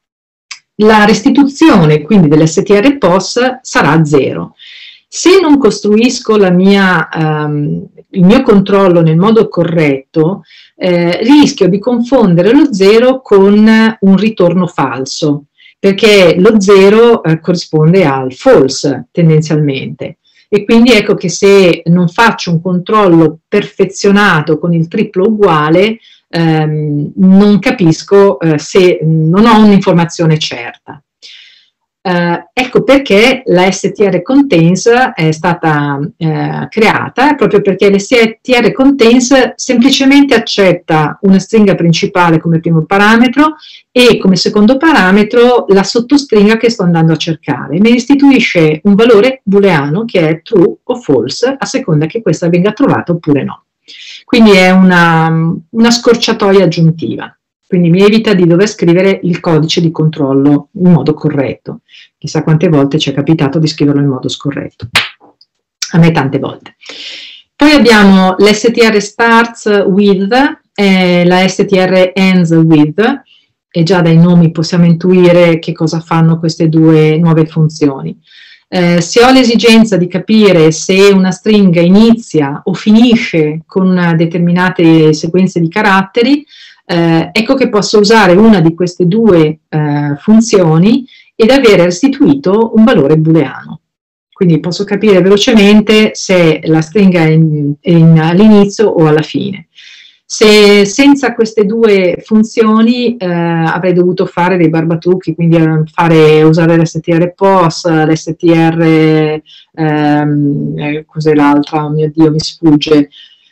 La restituzione quindi dell'str-pos sarà zero. Se non costruisco la mia, um, il mio controllo nel modo corretto, eh, rischio di confondere lo zero con un ritorno falso, perché lo zero eh, corrisponde al false tendenzialmente. E quindi ecco che se non faccio un controllo perfezionato con il triplo uguale, ehm, non capisco eh, se non ho un'informazione certa. Eh, ecco perché la str-contains è stata eh, creata, proprio perché la str-contains semplicemente accetta una stringa principale come primo parametro e come secondo parametro la sottostringa che sto andando a cercare. Mi restituisce un valore booleano che è true o false a seconda che questa venga trovata oppure no. Quindi è una, una scorciatoia aggiuntiva. Quindi mi evita di dover scrivere il codice di controllo in modo corretto. Chissà quante volte ci è capitato di scriverlo in modo scorretto. A me tante volte. Poi abbiamo l'str starts with e la str ends with, e già dai nomi possiamo intuire che cosa fanno queste due nuove funzioni. Eh, se ho l'esigenza di capire se una stringa inizia o finisce con determinate sequenze di caratteri, Eh, ecco che posso usare una di queste due eh, funzioni ed avere restituito un valore booleano. Quindi posso capire velocemente se la stringa è, in, è in, all'inizio o alla fine. Se senza queste due funzioni eh, avrei dovuto fare dei barbatrucchi, quindi fare, usare l'str-pos, l'str, ehm, eh, cos'è l'altra? Oh mio Dio, mi sfugge.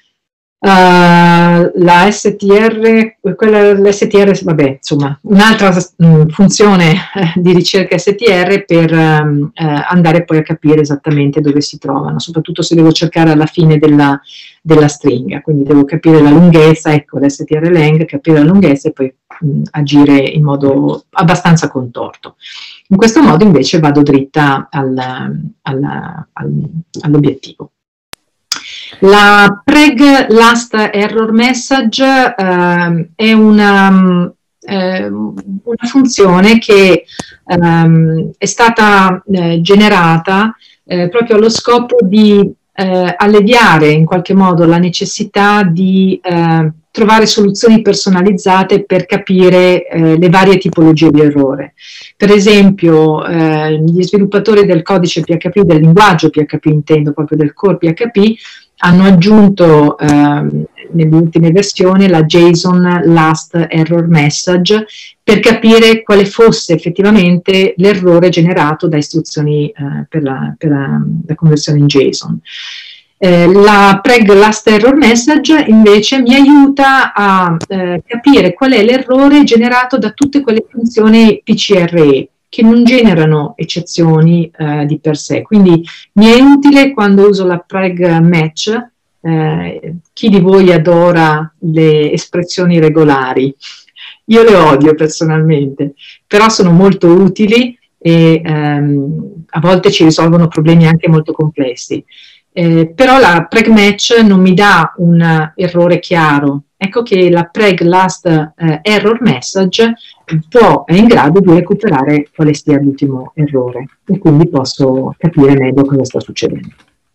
Uh, la str, quella l'str, vabbè, insomma, un'altra mh, funzione eh, di ricerca str per um, eh, andare poi a capire esattamente dove si trovano, soprattutto se devo cercare alla fine della, della stringa, quindi devo capire la lunghezza, ecco l'str-leng, capire la lunghezza e poi mh, agire in modo abbastanza contorto. In questo modo invece vado dritta al, al, al, all'obiettivo. La preg last error message eh, è una, eh, una funzione che eh, è stata eh, generata eh, proprio allo scopo di eh, alleviare in qualche modo la necessità di eh, trovare soluzioni personalizzate per capire eh, le varie tipologie di errore. Per esempio, eh, gli sviluppatori del codice P H P, del linguaggio P H P intendo, proprio del core P H P, hanno aggiunto eh, nelle ultime versioni la JSON Last Error Message per capire quale fosse effettivamente l'errore generato da istruzioni eh, per, la, per la, la conversione in JSON. Eh, la preg last error message invece mi aiuta a eh, capire qual è l'errore generato da tutte quelle funzioni P C R E. che non generano eccezioni eh, di per sé. Quindi mi è utile quando uso la preg match. Eh, chi di voi adora le espressioni regolari? Io le odio personalmente, però sono molto utili e ehm, a volte ci risolvono problemi anche molto complessi. Eh, però la preg match non mi dà un errore chiaro. Ecco che la preg last eh, error message può, è in grado di recuperare quale sia l'ultimo errore e quindi posso capire meglio cosa sta succedendo.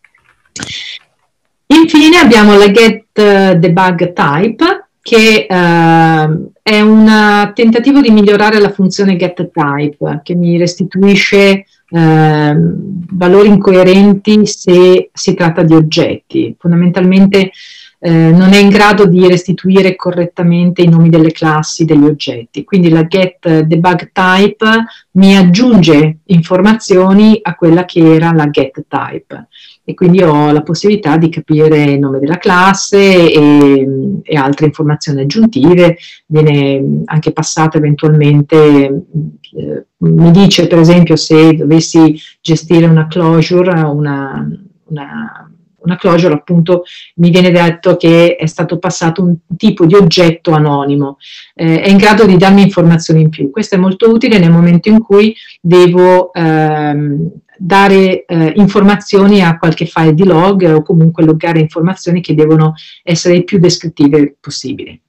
Infine abbiamo la get debug type, che eh, è un tentativo di migliorare la funzione get type, che mi restituisce eh, valori incoerenti se si tratta di oggetti. Fondamentalmente eh, non è in grado di restituire correttamente i nomi delle classi degli oggetti. Quindi la get debug type mi aggiunge informazioni a quella che era la get type. E quindi ho la possibilità di capire il nome della classe e, e altre informazioni aggiuntive. Viene anche passata eventualmente, eh, mi dice per esempio se dovessi gestire una closure, una, una, una closure appunto mi viene detto che è stato passato un tipo di oggetto anonimo, eh, è in grado di darmi informazioni in più. Questo è molto utile nel momento in cui devo ehm, dare eh, informazioni a qualche file di log o comunque loggare informazioni che devono essere il più descrittive possibili.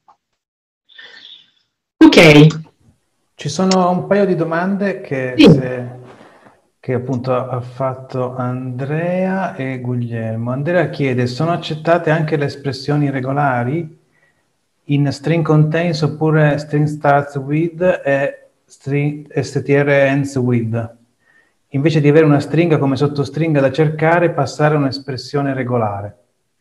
Ok.
Ci sono un paio di domande che,
sì.
se, che appunto ha fatto Andrea e Guglielmo. Andrea chiede: sono accettate anche le espressioni regolari in string contains oppure string starts with e string str ends with? Invece di avere una stringa come sottostringa da cercare, passare a un'espressione regolare?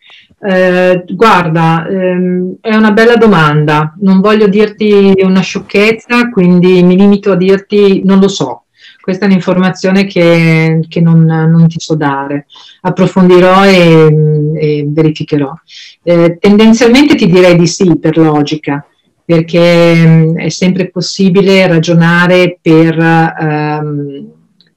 Eh, guarda, ehm, è una bella domanda. Non voglio dirti una sciocchezza, quindi mi limito a dirti non lo so. Questa è un'informazione che, che non, non ti so dare. Approfondirò e, e verificherò. Eh, tendenzialmente ti direi di sì, per logica, perché mh, è sempre possibile ragionare per... Ehm,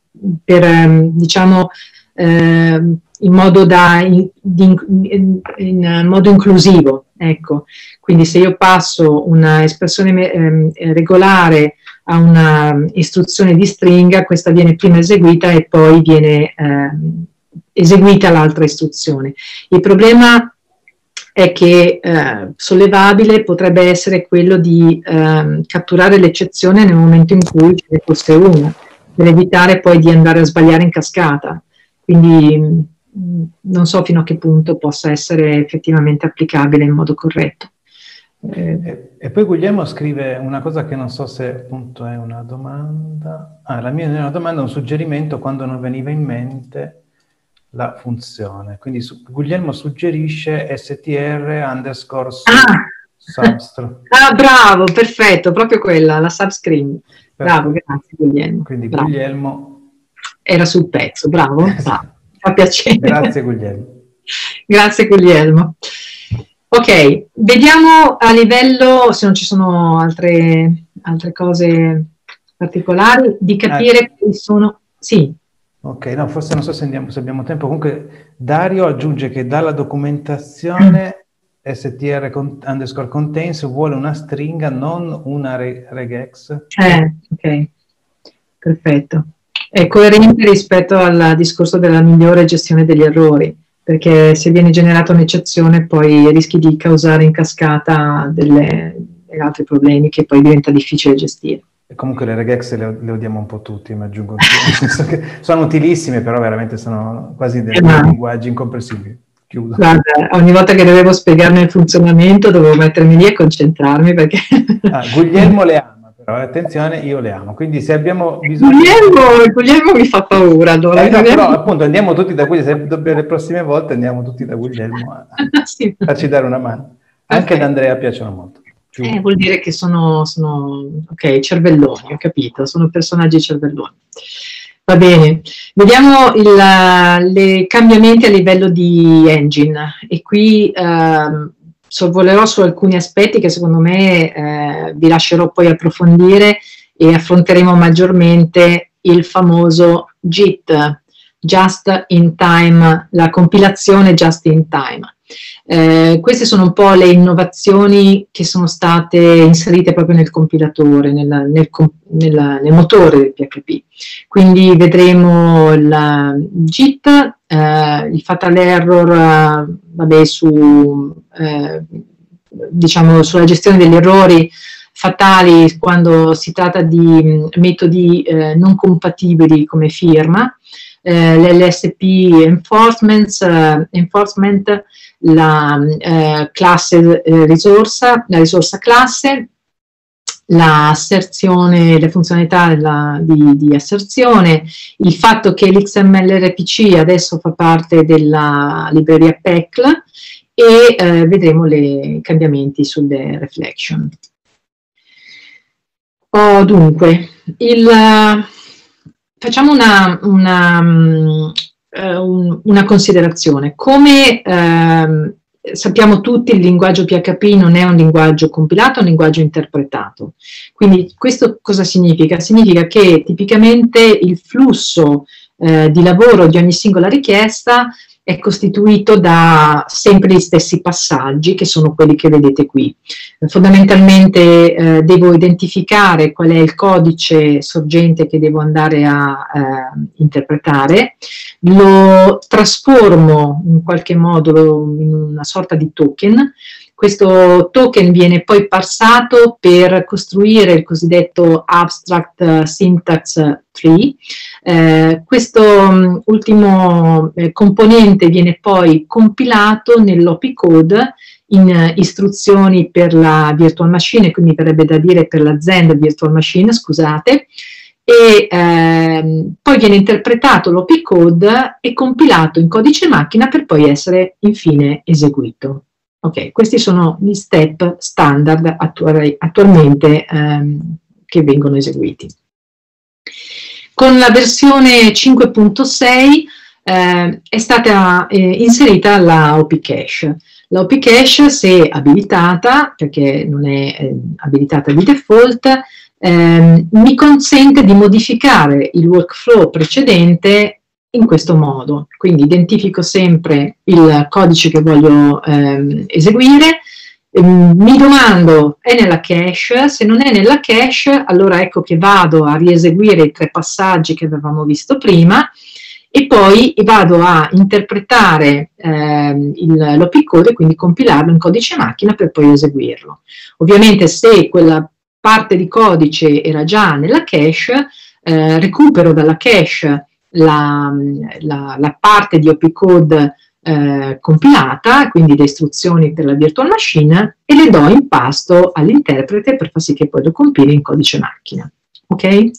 per diciamo eh, in modo da in, in, in modo inclusivo, ecco. Quindi se io passo una espressione eh, regolare a una istruzione di stringa, questa viene prima eseguita e poi viene eh, eseguita l'altra istruzione. Il problema è che eh, sollevabile potrebbe essere quello di eh, catturare l'eccezione nel momento in cui ce ne fosse una, per evitare poi di andare a sbagliare in cascata. Quindi mh, non so fino a che punto possa essere effettivamente applicabile in modo corretto.
Eh. E, e poi Guglielmo scrive una cosa che non so se appunto è una domanda. Ah, la mia è una domanda, un suggerimento quando non veniva in mente la funzione. Quindi su, Guglielmo suggerisce str underscore
ah.
substr.
Ah, bravo, perfetto, proprio quella, la subscreen. Bravo, grazie Guglielmo.
Quindi
bravo.
Guglielmo
era sul pezzo, bravo, bravo. Fa piacere.
Grazie Guglielmo.
Grazie Guglielmo. Ok, vediamo a livello, se non ci sono altre, altre cose particolari, di capire eh. quali sono... Sì.
Ok, no, forse non so se, andiamo, se abbiamo tempo. Comunque Dario aggiunge che dalla documentazione str underscore contains vuole una stringa, non una regex.
Eh, ok, perfetto. È coerente rispetto al discorso della migliore gestione degli errori, perché se viene generata un'eccezione poi rischi di causare in cascata delle, degli altri problemi che poi diventa difficile gestire.
E comunque le regex le, le odiamo un po' tutti, mi aggiungo anch'io, nel senso che sono utilissime, però veramente sono quasi dei eh, linguaggi incomprensibili. Chiudo.
Guarda, ogni volta che dovevo spiegarne il funzionamento dovevo mettermi lì e concentrarmi perché...
Ah, Guglielmo le ama, però attenzione, io le amo, quindi se abbiamo bisogno...
Guglielmo, Guglielmo mi fa paura, allora.
Eh, no, però appunto andiamo tutti da Guglielmo, se le prossime volte andiamo tutti da Guglielmo a sì. farci dare una mano. Anche ad Andrea piacciono molto.
Eh, vuol dire che sono, sono, ok, cervelloni, ho capito, sono personaggi cervelloni. Va bene, vediamo i cambiamenti a livello di engine e qui eh, sorvolerò su alcuni aspetti che secondo me eh, vi lascerò poi approfondire e affronteremo maggiormente il famoso J I T, Just in Time, la compilazione Just in Time. Eh, queste sono un po' le innovazioni che sono state inserite proprio nel compilatore, nel, nel, nel, nel motore del P H P. Quindi vedremo il J I T, eh, il fatal error, eh, vabbè, su, eh, diciamo, sulla gestione degli errori fatali quando si tratta di metodi eh, non compatibili come firma, eh, l'L S P enforcement, eh, enforcement la eh, classe eh, risorsa, la risorsa classe, l'asserzione, le funzionalità della, di, di asserzione, il fatto che l'X M L R P C adesso fa parte della libreria P E C L e eh, vedremo i cambiamenti sulle reflection. Oh, dunque, il, uh, facciamo una, una, um, uh, una considerazione. Come uh, sappiamo tutti, il linguaggio P H P non è un linguaggio compilato, è un linguaggio interpretato. Quindi questo cosa significa? Significa che tipicamente il flusso uh, di lavoro di ogni singola richiesta è costituito da sempre gli stessi passaggi, che sono quelli che vedete qui. Fondamentalmente eh, devo identificare qual è il codice sorgente che devo andare a eh, interpretare, lo trasformo in qualche modo in una sorta di token. Questo token viene poi parsato per costruire il cosiddetto Abstract Syntax Tree. Eh, questo um, ultimo eh, componente viene poi compilato nell'opcode in uh, istruzioni per la virtual machine, quindi verrebbe da dire per l'azienda virtual machine, scusate, e ehm, poi viene interpretato l'opcode e compilato in codice macchina per poi essere infine eseguito. Ok, questi sono gli step standard attuali, attualmente ehm, che vengono eseguiti. Con la versione cinque punto sei eh, è stata eh, inserita la O P Cache. La O P Cache, se abilitata, perché non è eh, abilitata di default, eh, mi consente di modificare il workflow precedente in questo modo. Quindi identifico sempre il codice che voglio ehm, eseguire, ehm, mi domando è nella cache, se non è nella cache allora ecco che vado a rieseguire i tre passaggi che avevamo visto prima e poi vado a interpretare ehm, l'opcode, quindi compilarlo in codice macchina per poi eseguirlo. Ovviamente se quella parte di codice era già nella cache, eh, recupero dalla cache La, la, la parte di opcode eh, compilata, quindi le istruzioni per la virtual machine, e le do in pasto all'interprete per far sì che poi lo compili in codice macchina. Ok?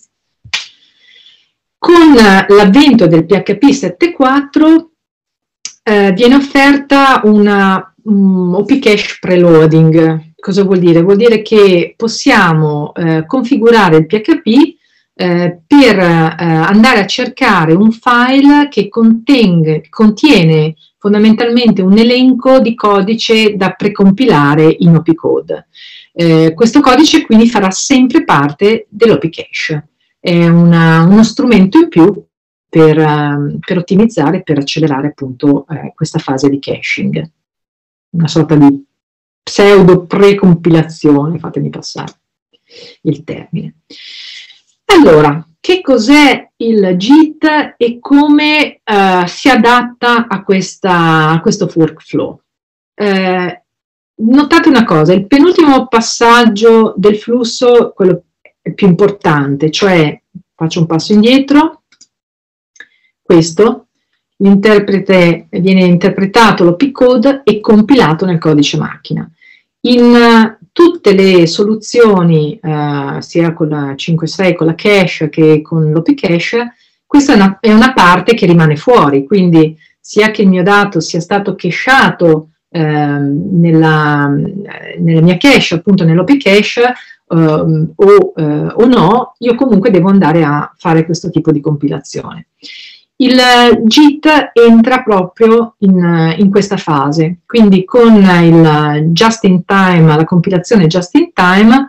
Con l'avvento del P H P sette punto quattro eh, viene offerta una um, O P Cache preloading. Cosa vuol dire? Vuol dire che possiamo eh, configurare il P H P Eh, per eh, andare a cercare un file che contiene, contiene fondamentalmente un elenco di codice da precompilare in opcode. Eh, questo codice quindi farà sempre parte dell'opcache. È una, uno strumento in più per, uh, per ottimizzare, per accelerare appunto eh, questa fase di caching. Una sorta di pseudo precompilazione, fatemi passare il termine. Allora, che cos'è il J I T e come uh, si adatta a, questa, a questo workflow? Eh, notate una cosa, il penultimo passaggio del flusso, quello più importante, cioè, faccio un passo indietro, questo, l'interprete viene interpretato l'opcode e compilato nel codice macchina. In tutte le soluzioni, eh, sia con la cinque punto sei, con la cache che con l'opcache, questa è una, è una parte che rimane fuori, quindi sia che il mio dato sia stato cacheato eh, nella, nella mia cache, appunto nell'opcache, eh, o, eh, o no, io comunque devo andare a fare questo tipo di compilazione. Il J I T entra proprio in, in questa fase, quindi con il just in time, la compilazione just in time,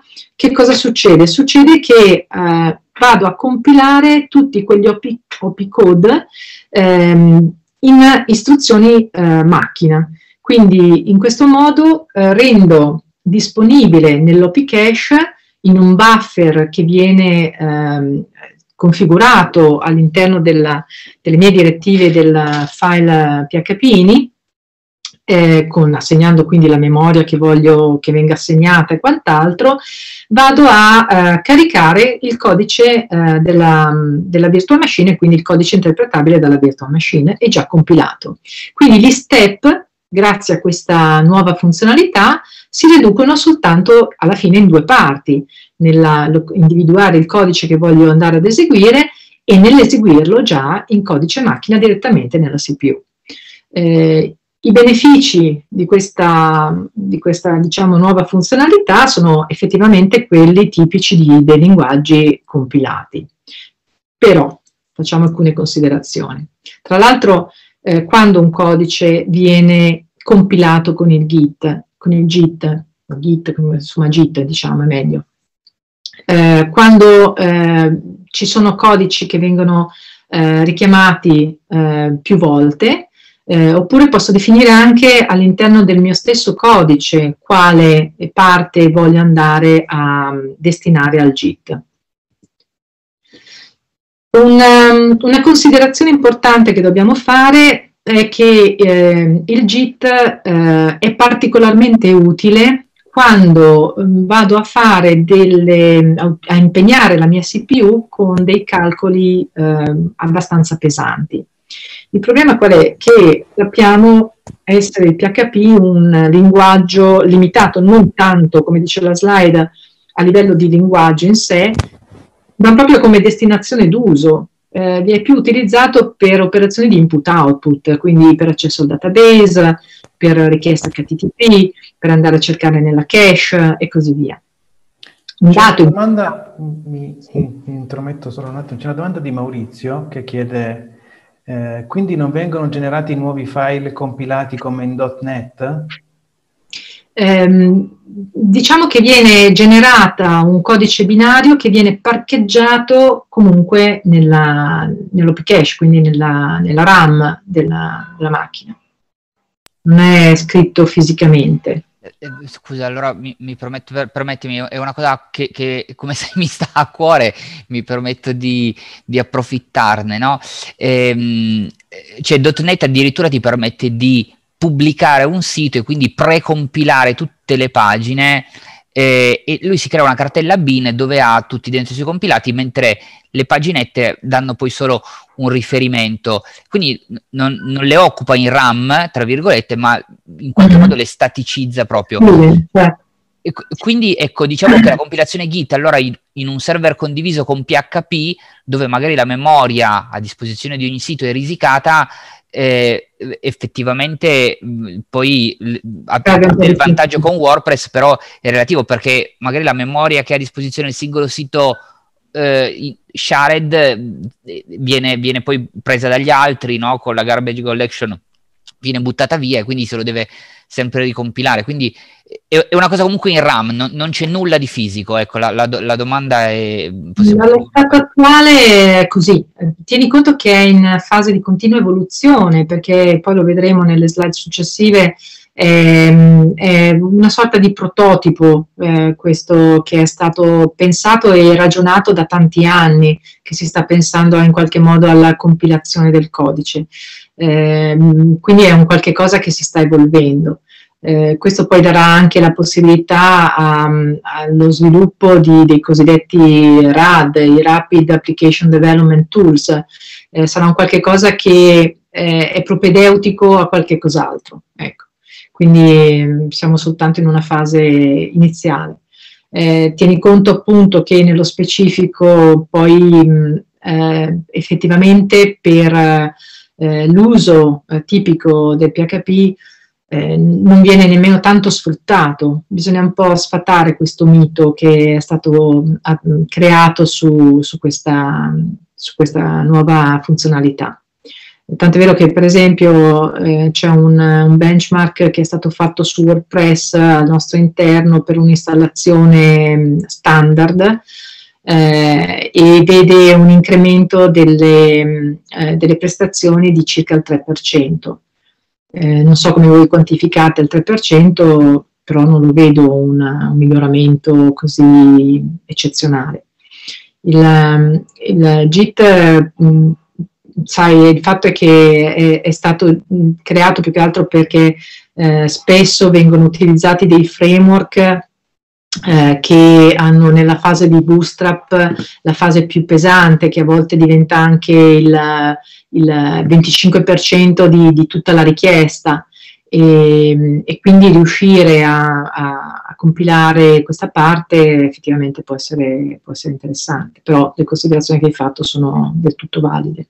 che cosa succede? Succede che eh, vado a compilare tutti quegli O P, O P code ehm, in istruzioni eh, macchina. Quindi in questo modo eh, rendo disponibile nell'O P cache, in un buffer che viene ehm, configurato all'interno delle mie direttive del file P H P I N I, eh, con, assegnando quindi la memoria che voglio che venga assegnata e quant'altro, vado a eh, caricare il codice eh, della, della virtual machine, quindi il codice interpretabile dalla virtual machine, è già compilato. Quindi gli step, grazie a questa nuova funzionalità, si riducono soltanto alla fine in due parti, nella individuare il codice che voglio andare ad eseguire e nell'eseguirlo già in codice macchina direttamente nella C P U. Eh, I benefici di questa, di questa diciamo, nuova funzionalità sono effettivamente quelli tipici di, dei linguaggi compilati. Però facciamo alcune considerazioni. Tra l'altro, eh, quando un codice viene compilato con il Git, con il Git, Git insomma Git diciamo è meglio, eh, quando eh, ci sono codici che vengono eh, richiamati eh, più volte, Eh, oppure posso definire anche all'interno del mio stesso codice quale parte voglio andare a destinare al Git. Una, una considerazione importante che dobbiamo fare è che eh, il Git eh, è particolarmente utile quando vado a fare delle, a impegnare la mia C P U con dei calcoli eh, abbastanza pesanti. Il problema qual è? Che sappiamo essere il P H P un linguaggio limitato, non tanto, come dice la slide, a livello di linguaggio in sé, ma proprio come destinazione d'uso. Eh, è più utilizzato per operazioni di input-output, quindi per accesso al database, per richiesta H T T P, per andare a cercare nella cache e così via.
C'è una domanda, mi, mi intrometto solo un attimo, c'è una domanda di Maurizio che chiede... Eh, quindi non vengono generati nuovi file compilati come in .NET?
Eh, diciamo che viene generata un codice binario che viene parcheggiato comunque nella, nell'O P cache, quindi nella, nella RAM della, della macchina. Non è scritto fisicamente.
Scusa, allora mi, mi permetto, permettimi, è una cosa che, che come se mi sta a cuore, mi permetto di, di approfittarne, no? Ehm, cioè .NET addirittura ti permette di pubblicare un sito e quindi precompilare tutte le pagine eh, e lui si crea una cartella bin dove ha tutti dentro i suoi compilati, mentre le paginette danno poi solo un riferimento, quindi non, non le occupa in RAM, tra virgolette, ma in qualche modo le staticizza proprio. E quindi ecco, diciamo che la compilazione Git allora in, in un server condiviso con P H P, dove magari la memoria a disposizione di ogni sito è risicata, eh, effettivamente mh, poi ha il vantaggio con WordPress, però è relativo, perché magari la memoria che ha a disposizione il singolo sito Uh, shared viene, viene poi presa dagli altri, no? Con la garbage collection viene buttata via e quindi se lo deve sempre ricompilare, quindi è, è una cosa comunque in RAM, non, non c'è nulla di fisico, ecco, la, la, la domanda è...
Allo stato attuale è così, tieni conto che è in fase di continua evoluzione, perché poi lo vedremo nelle slide successive. È, è una sorta di prototipo eh, questo, che è stato pensato e ragionato da tanti anni, che si sta pensando in qualche modo alla compilazione del codice, eh, quindi è un qualche cosa che si sta evolvendo. Eh, questo poi darà anche la possibilità a, allo sviluppo di, dei cosiddetti R A D, i Rapid Application Development Tools. Eh, sarà un qualche cosa che eh, è propedeutico a qualche cos'altro, ecco. Quindi siamo soltanto in una fase iniziale. Eh, tieni conto appunto che nello specifico poi eh, effettivamente per eh, l'uso eh, tipico del P H P eh, non viene nemmeno tanto sfruttato. Bisogna un po' sfatare questo mito che è stato ha, creato su, su, questa, su questa nuova funzionalità. Tant'è vero che per esempio eh, c'è un, un benchmark che è stato fatto su WordPress al nostro interno per un'installazione standard eh, e vede un incremento delle, eh, delle prestazioni di circa il tre per cento. Eh, non so come voi quantificate il tre per cento, però non lo vedo un, un miglioramento così eccezionale. Il, il Git, mh, sai, il fatto è che è, è stato creato più che altro perché eh, spesso vengono utilizzati dei framework eh, che hanno nella fase di bootstrap la fase più pesante, che a volte diventa anche il, il venticinque per cento di, di tutta la richiesta. E, e quindi riuscire a, a, a compilare questa parte effettivamente può essere, può essere interessante, però le considerazioni che hai fatto sono del tutto valide.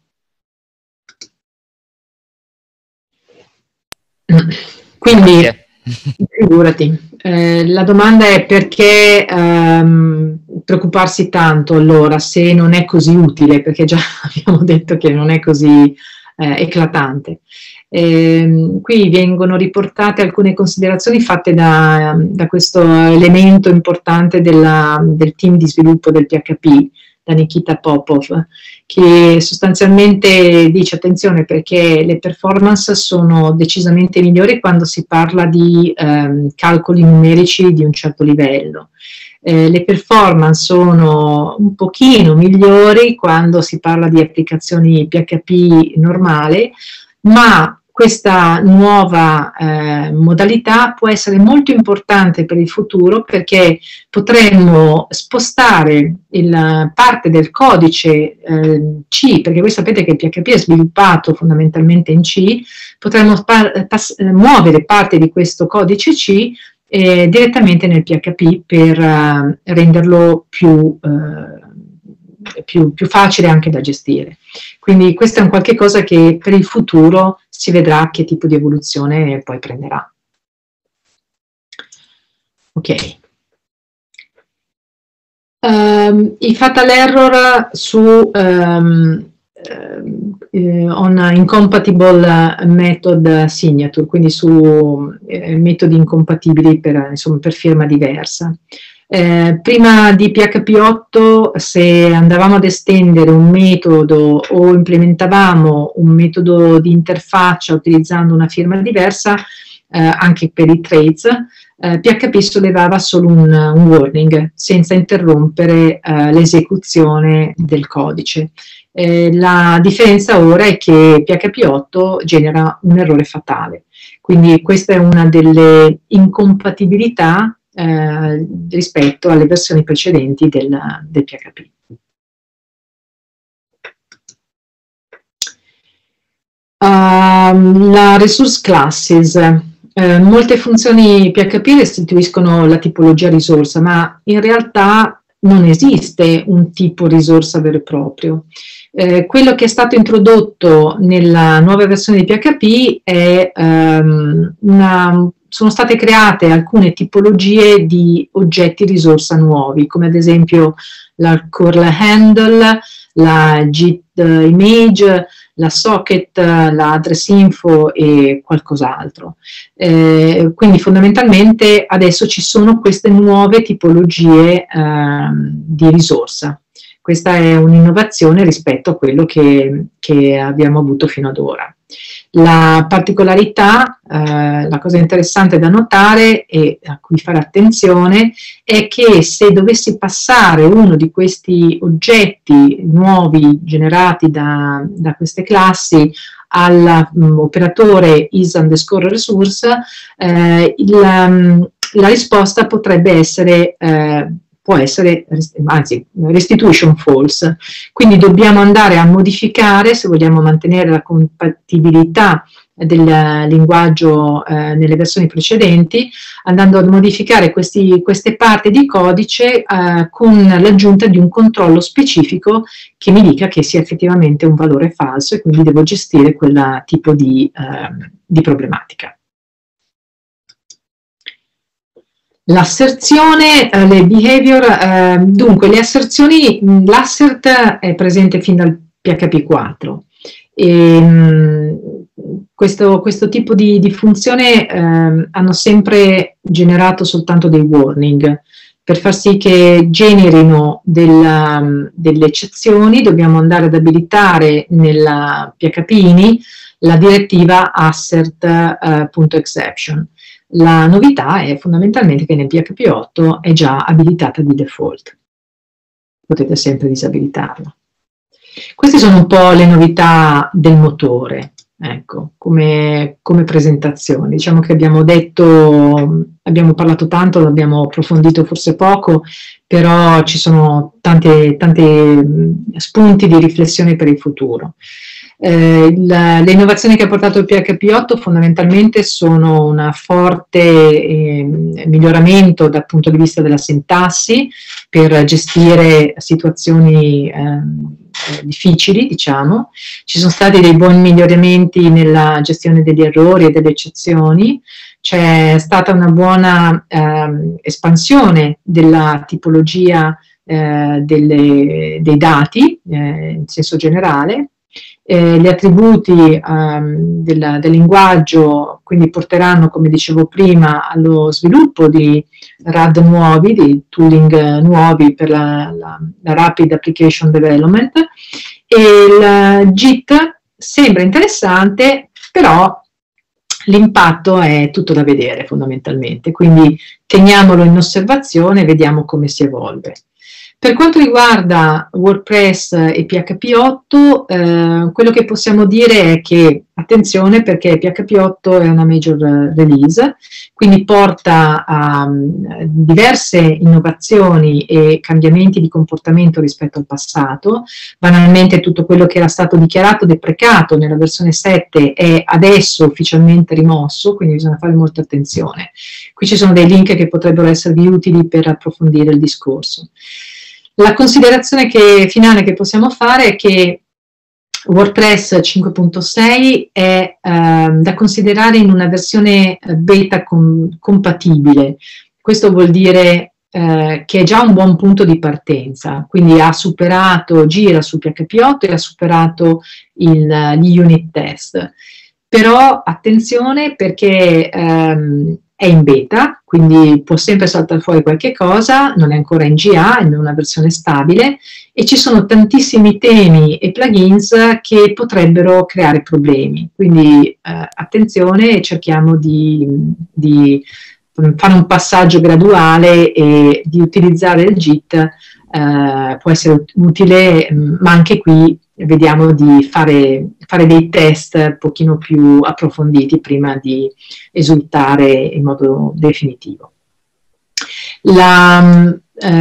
Quindi, figurati, eh, la domanda è perché ehm, preoccuparsi tanto allora se non è così utile, perché già abbiamo detto che non è così eh, eclatante. Eh, qui vengono riportate alcune considerazioni fatte da, da questo elemento importante della, del team di sviluppo del P H P, da Nikita Popov, che sostanzialmente dice attenzione perché le performance sono decisamente migliori quando si parla di ehm, calcoli numerici di un certo livello. Eh, le performance sono un pochino migliori quando si parla di applicazioni P H P normale, ma questa nuova eh, modalità può essere molto importante per il futuro perché potremmo spostare il, parte del codice eh, C, perché voi sapete che il P H P è sviluppato fondamentalmente in C, potremmo muovere parte di questo codice C eh, direttamente nel P H P per eh, renderlo più, eh, più, più facile anche da gestire. Quindi questo è un qualche cosa che per il futuro si vedrà che tipo di evoluzione poi prenderà. Ok. Um, I fatal error su um, uh, on incompatible method signature, quindi su uh, metodi incompatibili per, insomma, per firma diversa. Eh, prima di P H P otto, se andavamo ad estendere un metodo o implementavamo un metodo di interfaccia utilizzando una firma diversa, eh, anche per i traits, eh, P H P sollevava solo un, un warning senza interrompere eh, l'esecuzione del codice. Eh, la differenza ora è che P H P otto genera un errore fatale. Quindi questa è una delle incompatibilità Eh, rispetto alle versioni precedenti del, del P H P. Uh, la resource classes. Uh, molte funzioni P H P restituiscono la tipologia risorsa, ma in realtà non esiste un tipo risorsa vero e proprio. Eh, quello che è stato introdotto nella nuova versione di P H P è um, una sono state create alcune tipologie di oggetti risorsa nuovi, come ad esempio la curl handle, la git image, la socket, la address info e qualcos'altro. Eh, quindi fondamentalmente adesso ci sono queste nuove tipologie eh, di risorsa. Questa è un'innovazione rispetto a quello che, che abbiamo avuto fino ad ora. La particolarità, eh, la cosa interessante da notare e a cui fare attenzione è che se dovessi passare uno di questi oggetti nuovi generati da, da queste classi all'operatore is underscore resource, eh, il, um, la risposta potrebbe essere eh, può essere, anzi, restitution false. Quindi dobbiamo andare a modificare, se vogliamo mantenere la compatibilità del linguaggio eh, nelle versioni precedenti, andando a modificare questi, queste parti di codice eh, con l'aggiunta di un controllo specifico che mi dica che sia effettivamente un valore falso e quindi devo gestire quel tipo di, eh, di problematica. L'asserzione, eh, le behavior, eh, dunque le asserzioni, l'assert è presente fin dal P H P quattro E, mh, questo, questo tipo di, di funzione eh, hanno sempre generato soltanto dei warning. Per far sì che generino del, delle eccezioni dobbiamo andare ad abilitare nella P H P I N I la direttiva assert.exception. La novità è fondamentalmente che nel P H P otto è già abilitata di default. Potete sempre disabilitarla. Queste sono un po' le novità del motore, ecco, come, come presentazione. Diciamo che abbiamo detto, abbiamo parlato tanto, l'abbiamo approfondito forse poco, però ci sono tanti spunti di riflessione per il futuro. Eh, la, le innovazioni che ha portato il P H P otto fondamentalmente sono un forte eh, miglioramento dal punto di vista della sintassi per gestire situazioni eh, difficili, diciamo. Ci sono stati dei buoni miglioramenti nella gestione degli errori e delle eccezioni. C'è stata una buona eh, espansione della tipologia eh, delle, dei dati eh, in senso generale. Eh, gli attributi um, del, del linguaggio quindi porteranno, come dicevo prima, allo sviluppo di R A D nuovi, di tooling nuovi per la, la, la Rapid Application Development, e il Git sembra interessante, però l'impatto è tutto da vedere fondamentalmente, quindi teniamolo in osservazione e vediamo come si evolve. Per quanto riguarda WordPress e P H P otto, eh, quello che possiamo dire è che, attenzione, perché P H P otto è una major release, quindi porta a um, diverse innovazioni e cambiamenti di comportamento rispetto al passato. Banalmente tutto quello che era stato dichiarato deprecato nella versione sette è adesso ufficialmente rimosso, quindi bisogna fare molta attenzione. Qui ci sono dei link che potrebbero esservi utili per approfondire il discorso. La considerazione che, finale che possiamo fare è che WordPress cinque punto sei è eh, da considerare in una versione beta com compatibile. Questo vuol dire eh, che è già un buon punto di partenza, quindi ha superato, gira su P H P otto e ha superato il, gli unit test. Però attenzione, perché ehm, è in beta, quindi può sempre saltare fuori qualche cosa, non è ancora in G A, è in una versione stabile, e ci sono tantissimi temi e plugins che potrebbero creare problemi. Quindi eh, attenzione, e cerchiamo di, di fare un passaggio graduale e di utilizzare il Git, eh, può essere utile, ma anche qui vediamo di fare, fare dei test un pochino più approfonditi prima di esultare in modo definitivo. L'ultima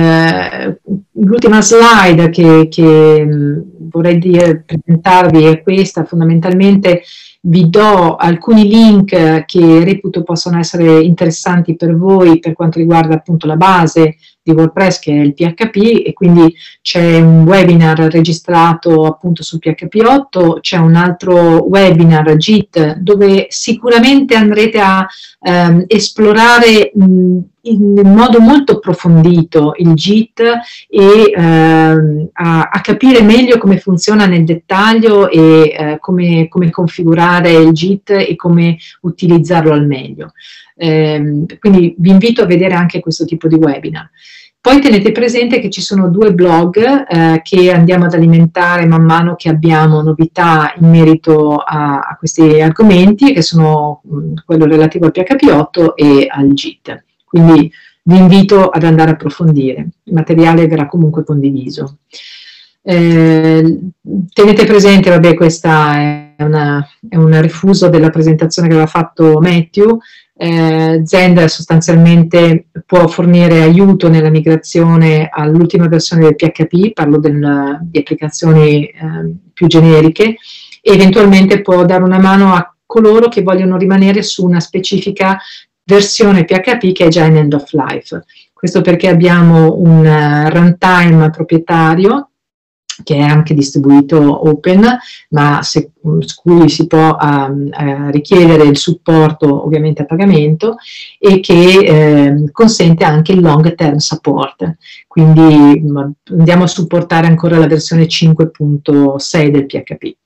eh, slide che, che vorrei dire, presentarvi è questa. Fondamentalmente vi do alcuni link che reputo possono essere interessanti per voi per quanto riguarda appunto la base di WordPress, che è il P H P, e quindi c'è un webinar registrato appunto su P H P otto, c'è un altro webinar Git dove sicuramente andrete a ehm, esplorare mh, in modo molto approfondito il Git e ehm, a, a capire meglio come funziona nel dettaglio e eh, come, come configurare il Git e come utilizzarlo al meglio. Eh, quindi vi invito a vedere anche questo tipo di webinar. Poi tenete presente che ci sono due blog eh, che andiamo ad alimentare man mano che abbiamo novità in merito a, a questi argomenti, che sono mh, quello relativo al P H P otto e al Git. Quindi vi invito ad andare a approfondire, il materiale verrà comunque condiviso. Eh, tenete presente, vabbè, questa è, una, è un rifuso della presentazione che aveva fatto Matthew. Eh, Zend sostanzialmente può fornire aiuto nella migrazione all'ultima versione del P H P, parlo del, di applicazioni eh, più generiche, e eventualmente può dare una mano a coloro che vogliono rimanere su una specifica versione P H P che è già in end of life. Questo perché abbiamo un uh, runtime proprietario che è anche distribuito open, ma se, su cui si può um, uh, richiedere il supporto ovviamente a pagamento, e che eh, consente anche il long term support, quindi um, andiamo a supportare ancora la versione cinque punto sei del P H P.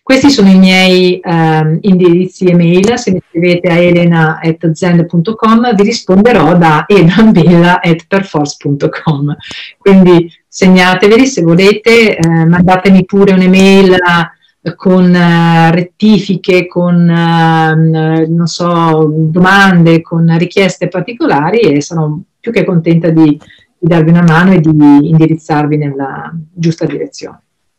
Questi sono i miei eh, indirizzi email. Se mi scrivete a elena at zend punto com vi risponderò da edanbella at perforce punto com. Quindi segnateveli se volete, eh, mandatemi pure un'email con uh, rettifiche, con uh, non so, domande, con richieste particolari, e sono più che contenta di, di darvi una mano e di indirizzarvi nella giusta direzione.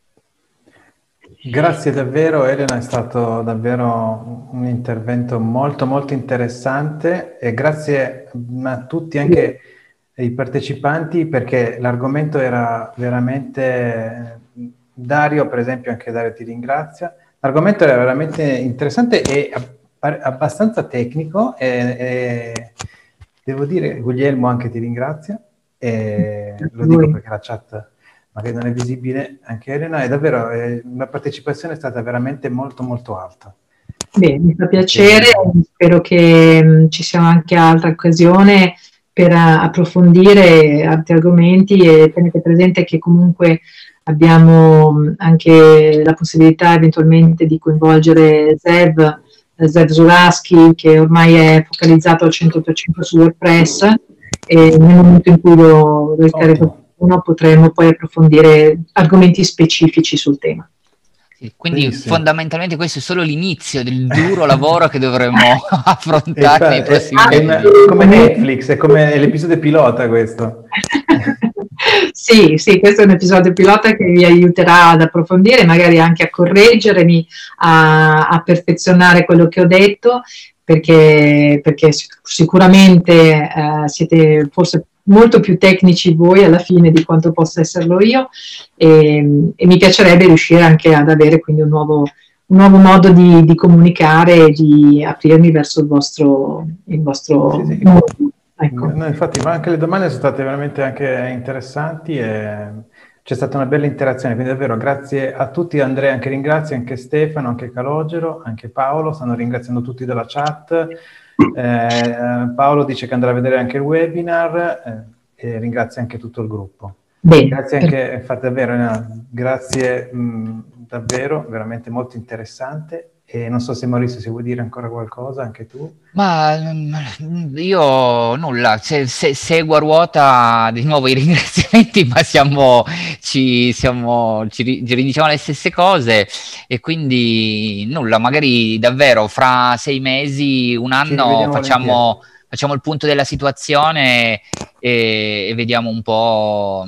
Grazie davvero Elena, è stato davvero un intervento molto molto interessante, e grazie a tutti, anche ai partecipanti, perché l'argomento era veramente... Dario, per esempio, anche Dario ti ringrazia. L'argomento era veramente interessante e abbastanza tecnico, e, e devo dire, Guglielmo anche ti ringrazia, e lo dico perché la chat magari non è visibile, anche Elena, e davvero eh, la partecipazione è stata veramente molto molto alta.
Bene, mi fa piacere, e spero che mh, ci sia anche altra occasione per uh, approfondire altri argomenti, e tenete presente che comunque abbiamo anche la possibilità eventualmente di coinvolgere Zev, Zev Zulaschi, che ormai è focalizzato al cento per cento su WordPress, e nel momento in cui lo riterrete opportuno potremo poi approfondire argomenti specifici sul tema.
Quindi Benissimo. Fondamentalmente questo è solo l'inizio del duro lavoro che dovremo affrontare nei prossimi
anni. È come Netflix, è come l'episodio pilota questo.
Sì, sì, questo è un episodio pilota che vi aiuterà ad approfondire, magari anche a correggermi, a, a perfezionare quello che ho detto, perché, perché sicuramente eh, siete forse molto più tecnici voi alla fine di quanto possa esserlo io, e, e mi piacerebbe riuscire anche ad avere quindi un nuovo, un nuovo modo di, di comunicare e di aprirmi verso il vostro, il vostro
sì, sì.
mondo. Ecco.
No, infatti, ma anche le domande sono state veramente anche interessanti, e c'è stata una bella interazione, quindi davvero grazie a tutti. Andrea anche ringrazia, anche Stefano, anche Calogero, anche Paolo, stanno ringraziando tutti dalla chat. Eh, Paolo dice che andrà a vedere anche il webinar, eh, e ringrazia anche tutto il gruppo.
Bene.
Grazie anche, infatti davvero, no, grazie mh, davvero, veramente molto interessante. E non so se Maurizio, se vuoi dire ancora qualcosa, anche tu.
Ma io nulla, se, se, seguo a ruota di nuovo i ringraziamenti, ma siamo, ci, siamo, ci, ci ridiciamo le stesse cose, e quindi nulla, magari davvero fra sei mesi, un anno facciamo, facciamo il punto della situazione, e, e vediamo un po'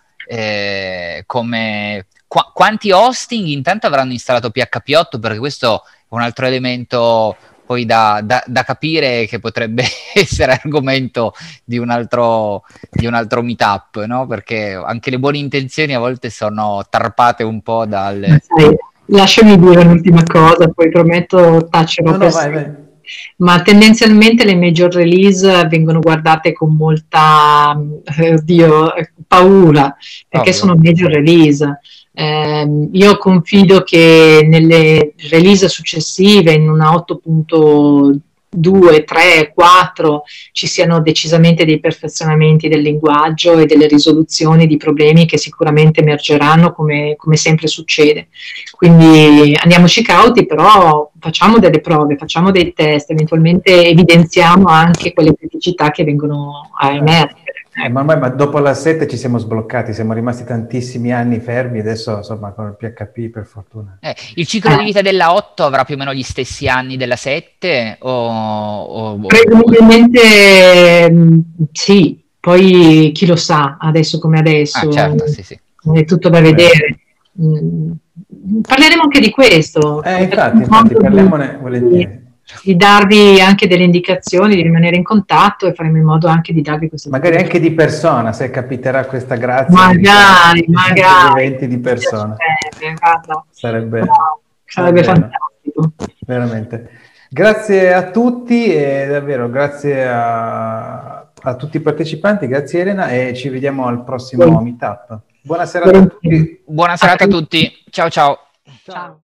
eh, come... Qu- quanti hosting intanto avranno installato P H P otto, perché questo è un altro elemento poi da, da, da capire, che potrebbe essere argomento di un altro, di un altro meetup, no? Perché anche le buone intenzioni a volte sono tarpate un po' dal...
Sai, lasciami dire un'ultima cosa, poi prometto tacerò.
No, no, vai, vai.
Ma tendenzialmente le major release vengono guardate con molta eh, oddio, paura, perché oh, sono major release. Eh, io confido che nelle release successive, in una otto punto due, tre, quattro, ci siano decisamente dei perfezionamenti del linguaggio e delle risoluzioni di problemi che sicuramente emergeranno, come, come sempre succede. Quindi andiamoci cauti, però facciamo delle prove, facciamo dei test, eventualmente evidenziamo anche quelle criticità che vengono a emergere.
Eh, ma, ma dopo la sette ci siamo sbloccati, siamo rimasti tantissimi anni fermi, adesso insomma con il P H P per fortuna.
Eh, il ciclo eh. di vita della otto avrà più o meno gli stessi anni della sette? O, o,
Probabilmente sì, poi chi lo sa, adesso come adesso.
Ah, certo, sì, sì.
È tutto da vedere. Mm. Parleremo anche di questo.
Eh, infatti, infatti parliamone volentieri.
Di darvi anche delle indicazioni, di rimanere in contatto, e faremo in modo anche di darvi queste
magari cose. Anche di persona, se capiterà questa grazia,
magari, di magari
eventi di persona
piacerebbe,
sarebbe,
no, sarebbe fantastico,
veramente. Grazie a tutti, e davvero grazie a, a tutti i partecipanti, grazie Elena, e ci vediamo al prossimo sì. meetup. Buona serata a tutti.
Buona serata a tutti, ciao ciao.
Ciao.